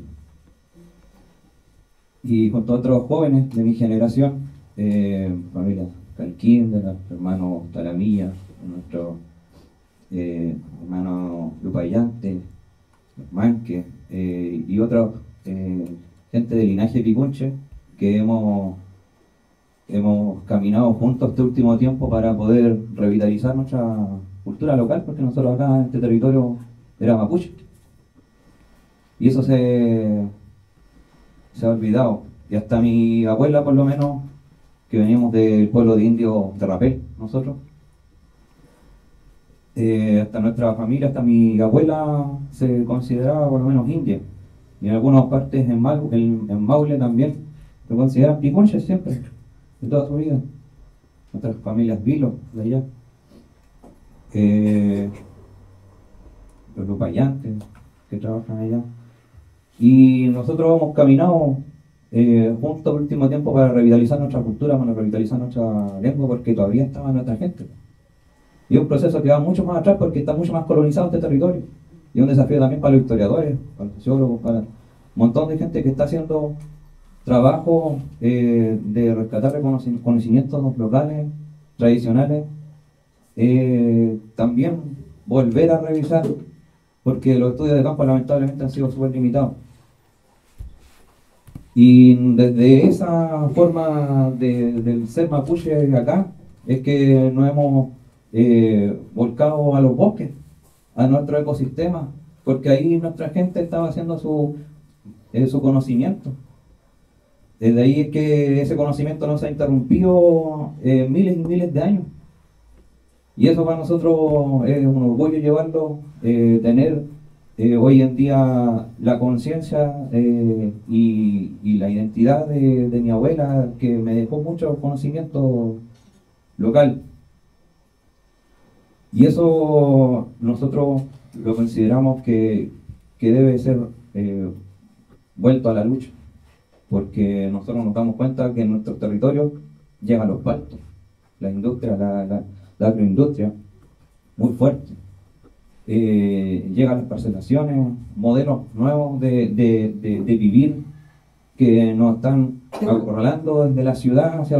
Y junto a otros jóvenes de mi generación, familia Calquín, de los hermanos Talamilla, de nuestro hermano Lupayante, Manque, y otros gente de linaje picunche que hemos caminado juntos este último tiempo para poder revitalizar nuestra cultura local, porque nosotros acá en este territorio era mapuche. Y eso se ha olvidado. Y hasta mi abuela, por lo menos, que veníamos del pueblo de indios de Rapel, nosotros, hasta nuestra familia, hasta mi abuela se consideraba por lo menos india. Y en algunas partes en Maule también se consideran picunches siempre, de toda su vida. Nuestras familias vilos de allá. Los lupayantes que trabajan allá. Y nosotros hemos caminado juntos el último tiempo para revitalizar nuestra cultura, para revitalizar nuestra lengua, porque todavía estaba nuestra gente. Y es un proceso que va mucho más atrás porque está mucho más colonizado este territorio. Y es un desafío también para los historiadores, para los sociólogos, para un montón de gente que está haciendo trabajo de rescatar conocimientos locales, tradicionales. También volver a revisar, porque los estudios de campo lamentablemente han sido súper limitados. Y desde esa forma del ser mapuche acá, es que nos hemos volcado a los bosques, a nuestro ecosistema, porque ahí nuestra gente estaba haciendo su conocimiento. Desde ahí es que ese conocimiento no se ha interrumpido miles y miles de años. Y eso para nosotros es un orgullo llevarlo, tener hoy en día la conciencia y la identidad de mi abuela, que me dejó mucho conocimiento local. Y eso nosotros lo consideramos que debe ser vuelto a la lucha, porque nosotros nos damos cuenta que en nuestros territorios llegan los paltos, la industria, la agroindustria, muy fuerte. Llegan las parcelaciones, modelos nuevos de vivir que nos están acorralando desde la ciudad hacia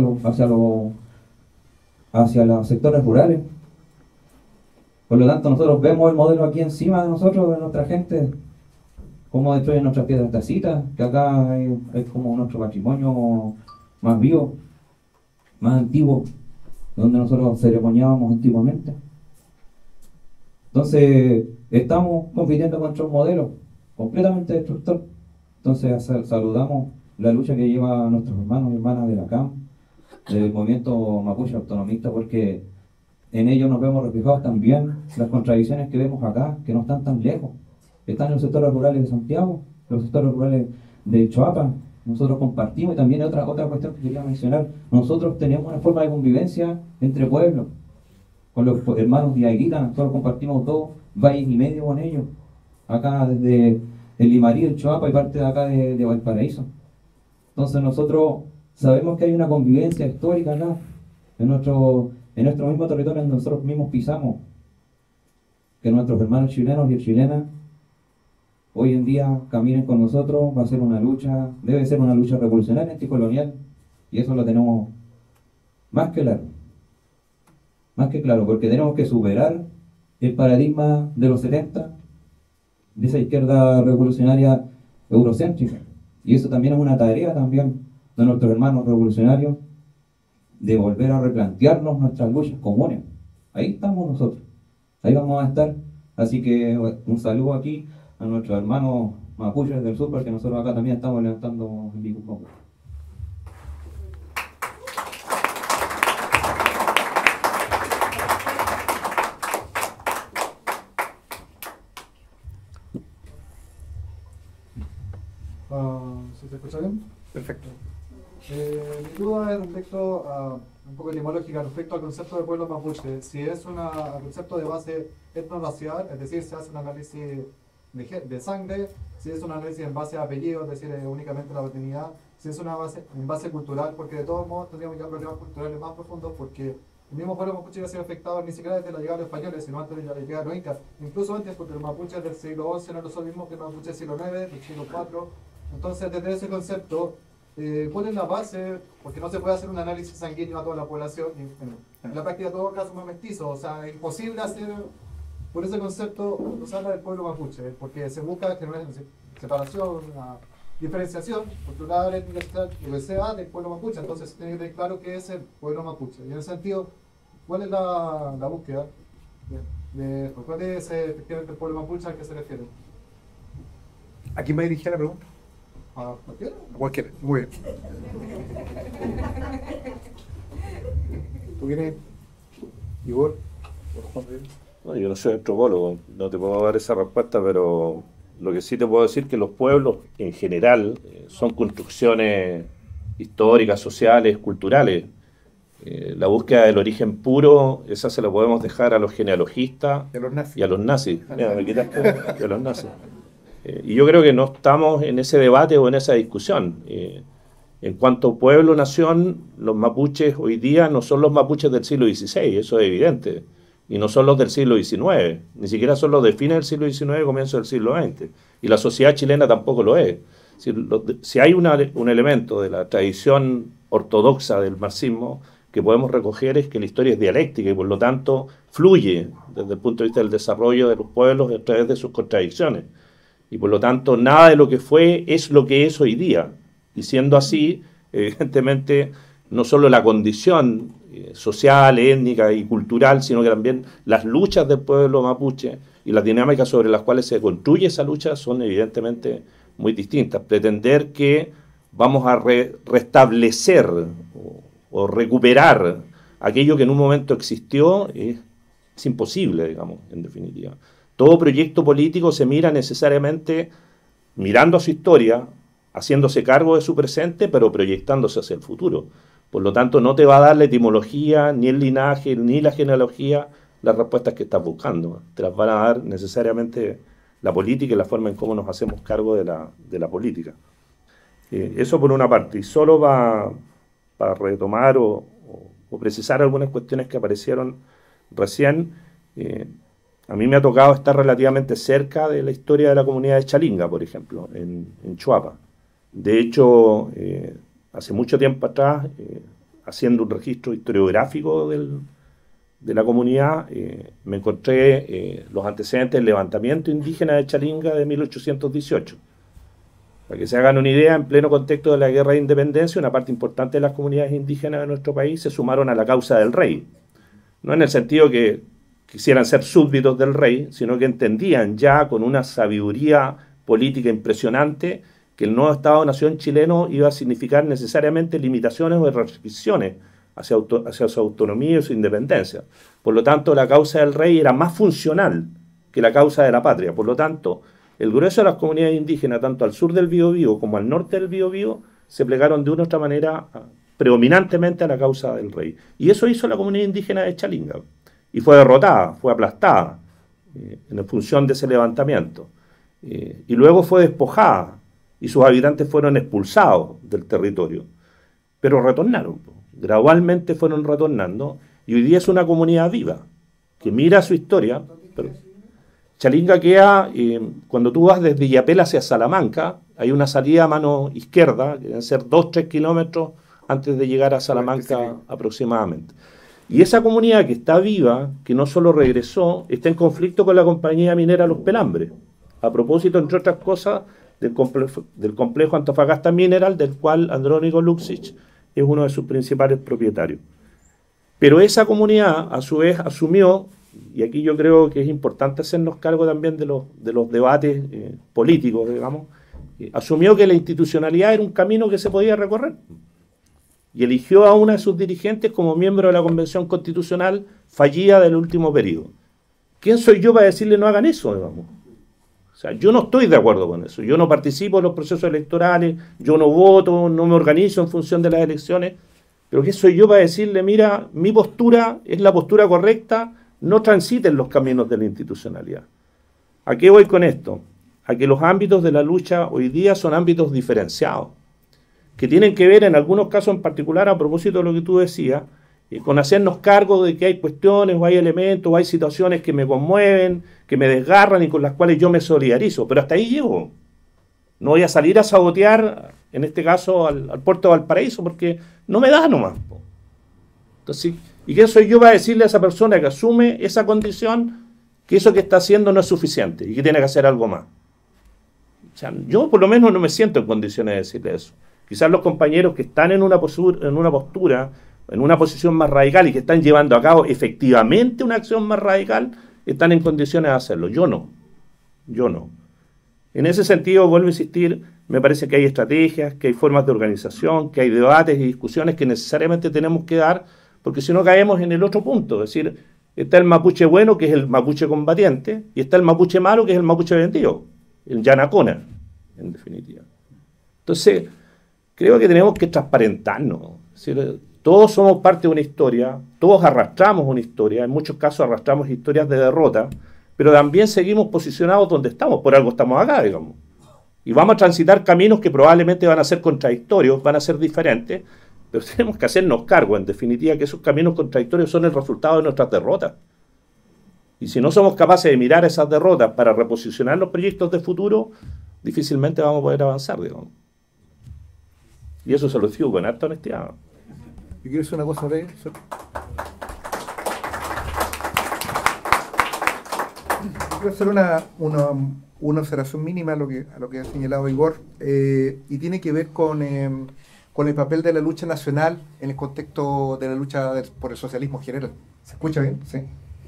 los sectores rurales. Por lo tanto, nosotros vemos el modelo aquí encima de nosotros, de nuestra gente, cómo destruyen nuestras piedras tacitas, que acá es como nuestro patrimonio más vivo, más antiguo, donde nosotros ceremoniábamos antiguamente. Entonces, estamos compitiendo contra un modelo completamente destructor. Entonces, saludamos la lucha que llevan nuestros hermanos y hermanas de la CAM, del movimiento mapuche autonomista, porque en ello nos vemos reflejados también las contradicciones que vemos acá, que no están tan lejos. Están en los sectores rurales de Santiago, los sectores rurales de Choapa. Nosotros compartimos, y también otra cuestión que quería mencionar, nosotros tenemos una forma de convivencia entre pueblos. Con los hermanos de Aguita, nosotros compartimos 2 valles y medio con ellos. Acá desde el Limarí, el Choapa y parte de acá de Valparaíso. Entonces nosotros sabemos que hay una convivencia histórica acá, en nuestro mismo territorio donde nosotros mismos pisamos, que nuestros hermanos chilenos y chilenas hoy en día caminen con nosotros. Va a ser una lucha, debe ser una lucha revolucionaria, anticolonial, y eso lo tenemos más que claro. Más que claro, porque tenemos que superar el paradigma de los 70, de esa izquierda revolucionaria eurocéntrica. Y eso también es una tarea también de nuestros hermanos revolucionarios, de volver a replantearnos nuestras luchas comunes. Ahí estamos nosotros. Ahí vamos a estar Así que un saludo aquí a nuestros hermanos mapuches del sur, porque nosotros acá también estamos levantando el Vicumbaco. ¿Sí se escucha bien? Perfecto. Mi duda es respecto a, un poco etimológica, respecto al concepto de pueblo mapuche. Si es un concepto de base etnorracial, es decir, se hace un análisis de sangre, si es un análisis en base a apellidos, es decir, únicamente la paternidad, si es una base en base cultural, porque de todos modos tendríamos ya problemas culturales más profundos, porque el mismo pueblo mapuche iba a ser afectado ni siquiera desde la llegada de los españoles, sino antes de la llegada de los incas, incluso antes, porque los mapuches del siglo XI no son los mismos que los mapuches del siglo IX, del siglo IV. Entonces, desde ese concepto, ¿cuál es la base? Porque no se puede hacer un análisis sanguíneo a toda la población, y en la práctica todo caso más mestizo, o sea, es imposible hacer, por ese concepto no se habla del pueblo mapuche, porque se busca generar una separación, una diferenciación cultural, étnica, social, lo que sea del pueblo mapuche, entonces tiene que tener claro qué es el pueblo mapuche, y en ese sentido, ¿cuál es la búsqueda? ¿Cuál es efectivamente el pueblo mapuche al que se refiere? ¿A quién me dirigía la pregunta? ¿A cualquiera? A cualquiera, muy bien. ¿Tú vienes, Igor? No, yo no soy antropólogo, no te puedo dar esa respuesta, pero lo que sí te puedo decir es que los pueblos en general son construcciones históricas, sociales, culturales. La búsqueda del origen puro, esa se la podemos dejar a los genealogistas y a los nazis. Mira, me quitaste, y a los nazis. Y yo creo que no estamos en ese debate o en esa discusión. En cuanto a pueblo-nación, los mapuches hoy día no son los mapuches del siglo XVI, eso es evidente. Y no son los del siglo XIX, ni siquiera son los de fines del siglo XIX y comienzo del siglo XX. Y la sociedad chilena tampoco lo es. Si hay un elemento de la tradición ortodoxa del marxismo que podemos recoger es que la historia es dialéctica y por lo tanto fluye desde el punto de vista del desarrollo de los pueblos a través de sus contradicciones. Y por lo tanto, nada de lo que fue es lo que es hoy día. Y siendo así, evidentemente, no solo la condición social, étnica y cultural, sino que también las luchas del pueblo mapuche y las dinámicas sobre las cuales se construye esa lucha son evidentemente muy distintas. Pretender que vamos a restablecer o recuperar aquello que en un momento existió es imposible, digamos, en definitiva. Todo proyecto político se mira necesariamente mirando a su historia, haciéndose cargo de su presente, pero proyectándose hacia el futuro. Por lo tanto, no te va a dar la etimología, ni el linaje, ni la genealogía las respuestas que estás buscando. Te las van a dar necesariamente la política y la forma en cómo nos hacemos cargo de la política. Eso por una parte. Y solo para retomar o precisar algunas cuestiones que aparecieron recién, a mí me ha tocado estar relativamente cerca de la historia de la comunidad de Chalinga, por ejemplo, en Choapa. De hecho, hace mucho tiempo atrás, haciendo un registro historiográfico de la comunidad, me encontré los antecedentes del levantamiento indígena de Chalinga de 1818. Para que se hagan una idea, en pleno contexto de la Guerra de Independencia, una parte importante de las comunidades indígenas de nuestro país se sumaron a la causa del rey. No en el sentido que quisieran ser súbditos del rey, sino que entendían ya con una sabiduría política impresionante que el nuevo Estado-Nación chileno iba a significar necesariamente limitaciones o restricciones hacia su autonomía y su independencia. Por lo tanto, la causa del rey era más funcional que la causa de la patria. Por lo tanto, el grueso de las comunidades indígenas, tanto al sur del Biobío como al norte del Biobío, se plegaron de una u otra manera predominantemente a la causa del rey. Y eso hizo la comunidad indígena de Chalinga. Y fue derrotada, fue aplastada en función de ese levantamiento. Y luego fue despojada y sus habitantes fueron expulsados del territorio. Pero retornaron, gradualmente fueron retornando y hoy día es una comunidad viva que mira su historia. Pero Chalinga queda, cuando tú vas desde Illapel hacia Salamanca, hay una salida a mano izquierda, que deben ser 2-3 kilómetros antes de llegar a Salamanca aproximadamente. Y esa comunidad que está viva, que no solo regresó, está en conflicto con la compañía minera Los Pelambres, a propósito, entre otras cosas, del complejo Antofagasta Mineral, del cual Andrónico Luksic es uno de sus principales propietarios. Pero esa comunidad, a su vez, asumió Y aquí yo creo que es importante hacernos cargo también de los debates políticos, digamos. Asumió que la institucionalidad era un camino que se podía recorrer. Y eligió a una de sus dirigentes como miembro de la Convención Constitucional fallida del último periodo. ¿Quién soy yo para decirle no hagan eso, digamos? O sea, yo no estoy de acuerdo con eso. Yo no participo en los procesos electorales, yo no voto, no me organizo en función de las elecciones. Pero ¿qué soy yo para decirle, mira, mi postura es la postura correcta, no transiten los caminos de la institucionalidad? ¿A qué voy con esto? A que los ámbitos de la lucha hoy día son ámbitos diferenciados, que tienen que ver en algunos casos en particular, a propósito de lo que tú decías, con hacernos cargo de que hay cuestiones o hay elementos o hay situaciones que me conmueven, que me desgarran y con las cuales yo me solidarizo. Pero hasta ahí llego. No voy a salir a sabotear, en este caso, al puerto de Valparaíso, porque no me da nomás. Entonces, ¿y qué soy yo para decirle a esa persona que asume esa condición que eso que está haciendo no es suficiente y que tiene que hacer algo más? O sea, yo por lo menos no me siento en condiciones de decirle eso. Quizás los compañeros que están en una postura, en una posición más radical y que están llevando a cabo efectivamente una acción más radical, están en condiciones de hacerlo. Yo no. Yo no. En ese sentido, vuelvo a insistir, me parece que hay estrategias, que hay formas de organización, que hay debates y discusiones que necesariamente tenemos que dar, porque si no caemos en el otro punto. Es decir, está el mapuche bueno, que es el mapuche combatiente, y está el mapuche malo, que es el mapuche vendido, el yanacona, en definitiva. Entonces, creo que tenemos que transparentarnos. Es decir, todos somos parte de una historia, todos arrastramos una historia, en muchos casos arrastramos historias de derrota, pero también seguimos posicionados donde estamos, por algo estamos acá, digamos. Y vamos a transitar caminos que probablemente van a ser contradictorios, van a ser diferentes, pero tenemos que hacernos cargo, en definitiva, que esos caminos contradictorios son el resultado de nuestras derrotas. Y si no somos capaces de mirar esas derrotas para reposicionar los proyectos de futuro, difícilmente vamos a poder avanzar, digamos. Y eso se lo digo con harta honestidad. Yo quiero decir una cosa de eso. Quiero hacer una observación mínima a lo que ha señalado Igor, y tiene que ver con el papel de la lucha nacional en el contexto de la lucha por el socialismo general. ¿Se escucha bien? Sí.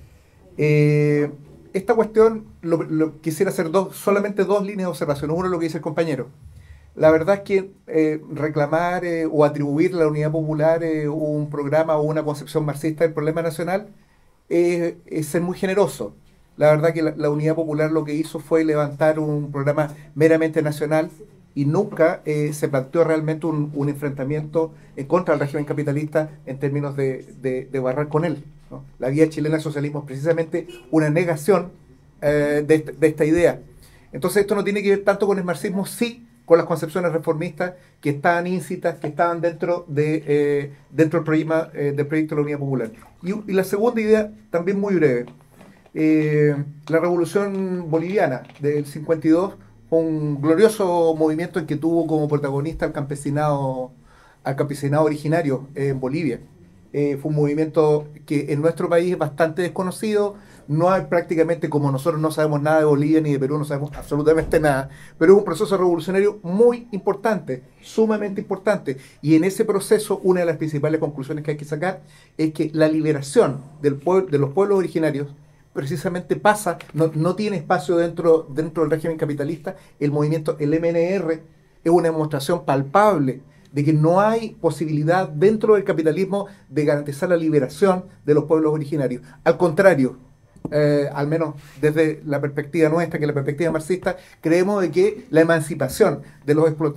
Esta cuestión, quisiera hacer solamente dos líneas de observación. Uno, lo que dice el compañero. La verdad es que reclamar o atribuir a la Unidad Popular un programa o una concepción marxista del problema nacional es ser muy generoso. La verdad que la Unidad Popular lo que hizo fue levantar un programa meramente nacional y nunca se planteó realmente un enfrentamiento en contra del régimen capitalista en términos de barrar con él, ¿no? La vía chilena del socialismo es precisamente una negación de esta idea. Entonces esto no tiene que ver tanto con el marxismo, sí con las concepciones reformistas que estaban íncitas, que estaban dentro del proyecto de la Unidad Popular. Y la segunda idea, también muy breve. La Revolución Boliviana del 52 fue un glorioso movimiento en que tuvo como protagonista al campesinado originario en Bolivia. Fue un movimiento que en nuestro país es bastante desconocido. No hay prácticamente, como nosotros no sabemos nada de Bolivia ni de Perú, no sabemos absolutamente nada, pero es un proceso revolucionario muy importante, sumamente importante. Y en ese proceso, una de las principales conclusiones que hay que sacar es que la liberación de los pueblos originarios precisamente pasa, no tiene espacio dentro del régimen capitalista. El movimiento, el MNR, es una demostración palpable de que no hay posibilidad dentro del capitalismo de garantizar la liberación de los pueblos originarios. Al contrario, al menos desde la perspectiva nuestra, que es la perspectiva marxista, creemos de que la emancipación de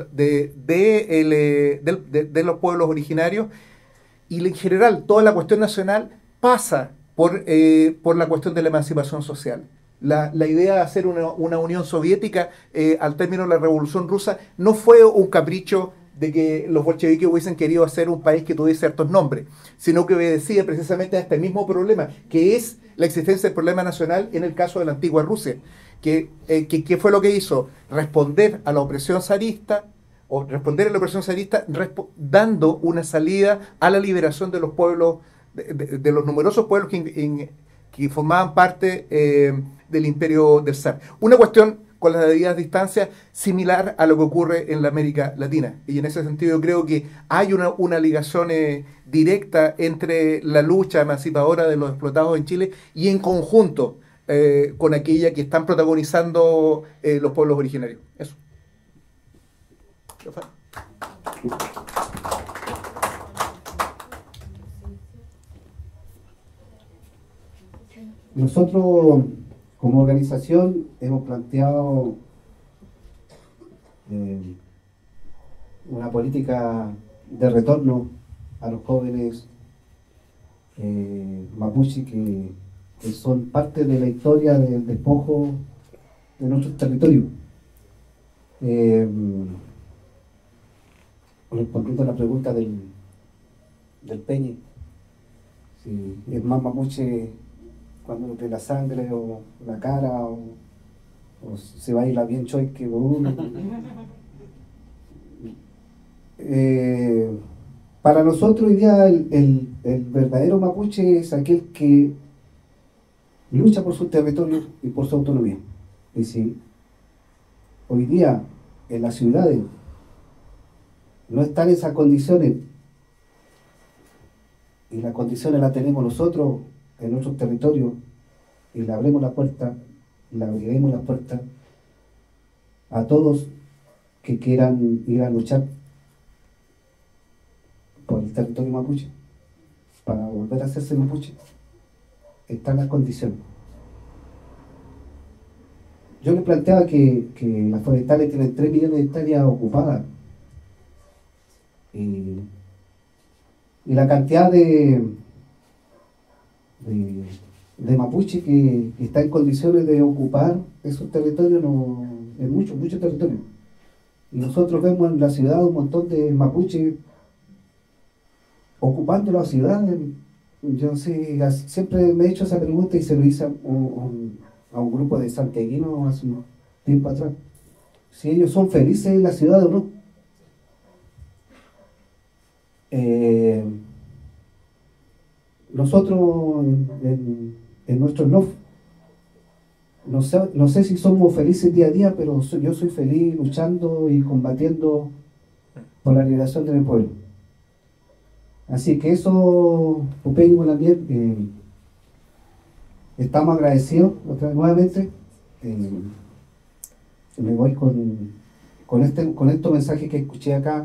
los pueblos originarios y en general toda la cuestión nacional pasa por la cuestión de la emancipación social. La idea de hacer una Unión Soviética al término de la Revolución Rusa no fue un capricho de que los bolcheviques hubiesen querido hacer un país que tuviese ciertos nombres, sino que obedecía precisamente a este mismo problema, que es la existencia del problema nacional en el caso de la antigua Rusia. ¿Qué fue lo que hizo? Responder a la opresión zarista, dando una salida a la liberación de los pueblos, de los numerosos pueblos que formaban parte del imperio del zar. Una cuestión con las debidas distancias, similar a lo que ocurre en la América Latina. Y en ese sentido creo que hay una ligación directa entre la lucha emancipadora de los explotados en Chile y en conjunto con aquella que están protagonizando los pueblos originarios. Eso. Nosotros, como organización, hemos planteado una política de retorno a los jóvenes mapuche que son parte de la historia del despojo de nuestros territorios. Respondiendo a la pregunta del Peñi, si es más mapuche cuando de la sangre o la cara o se baila bien choy que uno. Para nosotros hoy día el verdadero mapuche es aquel que lucha por su territorio y por su autonomía. Y si hoy día en las ciudades no están esas condiciones y las condiciones las tenemos nosotros en nuestros territorios y le abrimos la puerta, le abriremos la puerta a todos que quieran ir a luchar por el territorio mapuche para volver a hacerse mapuche. Están las condiciones. Yo le planteaba que las forestales tienen 3 millones de hectáreas ocupadas y la cantidad de mapuche que está en condiciones de ocupar esos territorios no, es mucho territorio. Y nosotros vemos en la ciudad un montón de mapuche ocupando la ciudad. Yo sé, siempre me he hecho esa pregunta y se lo hice a un grupo de santiaguinos hace un tiempo atrás. Si ellos son felices en la ciudad o no. Nosotros en nuestros LOF, no sé si somos felices día a día, pero yo soy feliz luchando y combatiendo por la liberación de mi pueblo. Así que eso, Pupeño también, estamos agradecidos nuevamente. Me voy con estos mensajes que escuché acá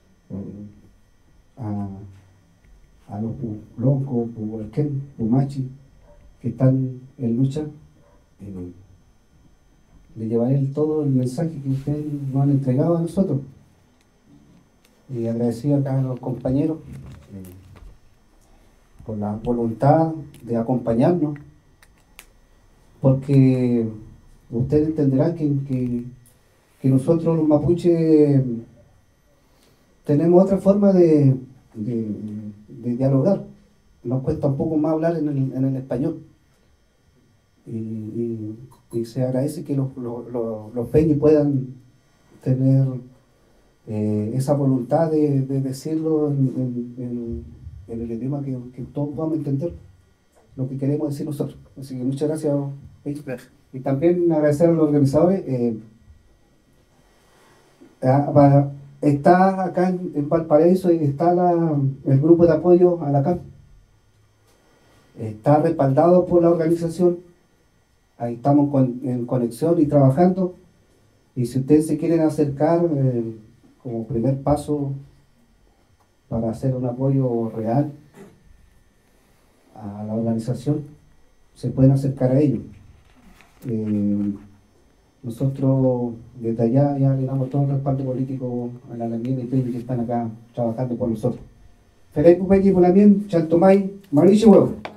a los Loncos, Puhuelquén, Pumachi, que están en lucha. Le llevaré todo el mensaje que ustedes nos han entregado a nosotros. Y agradecido acá a los compañeros por la voluntad de acompañarnos, porque ustedes entenderán que nosotros los mapuches tenemos otra forma de dialogar. Nos cuesta un poco más hablar en el español. Y se agradece que los peñis puedan tener esa voluntad de decirlo en el idioma que todos podamos entender lo que queremos decir nosotros. Así que muchas gracias, Peñi. Y también agradecer a los organizadores. Está acá en Valparaíso y está el grupo de apoyo a la CAM. Está respaldado por la organización. Ahí estamos en conexión y trabajando. Y si ustedes se quieren acercar como primer paso para hacer un apoyo real a la organización, se pueden acercar a ellos. Nosotros desde allá ya le damos todo el respaldo político a la Lamien y Peñi que están acá trabajando por nosotros. Felipe Peñi por Lamien, Chantomay, Mauricio Huevo.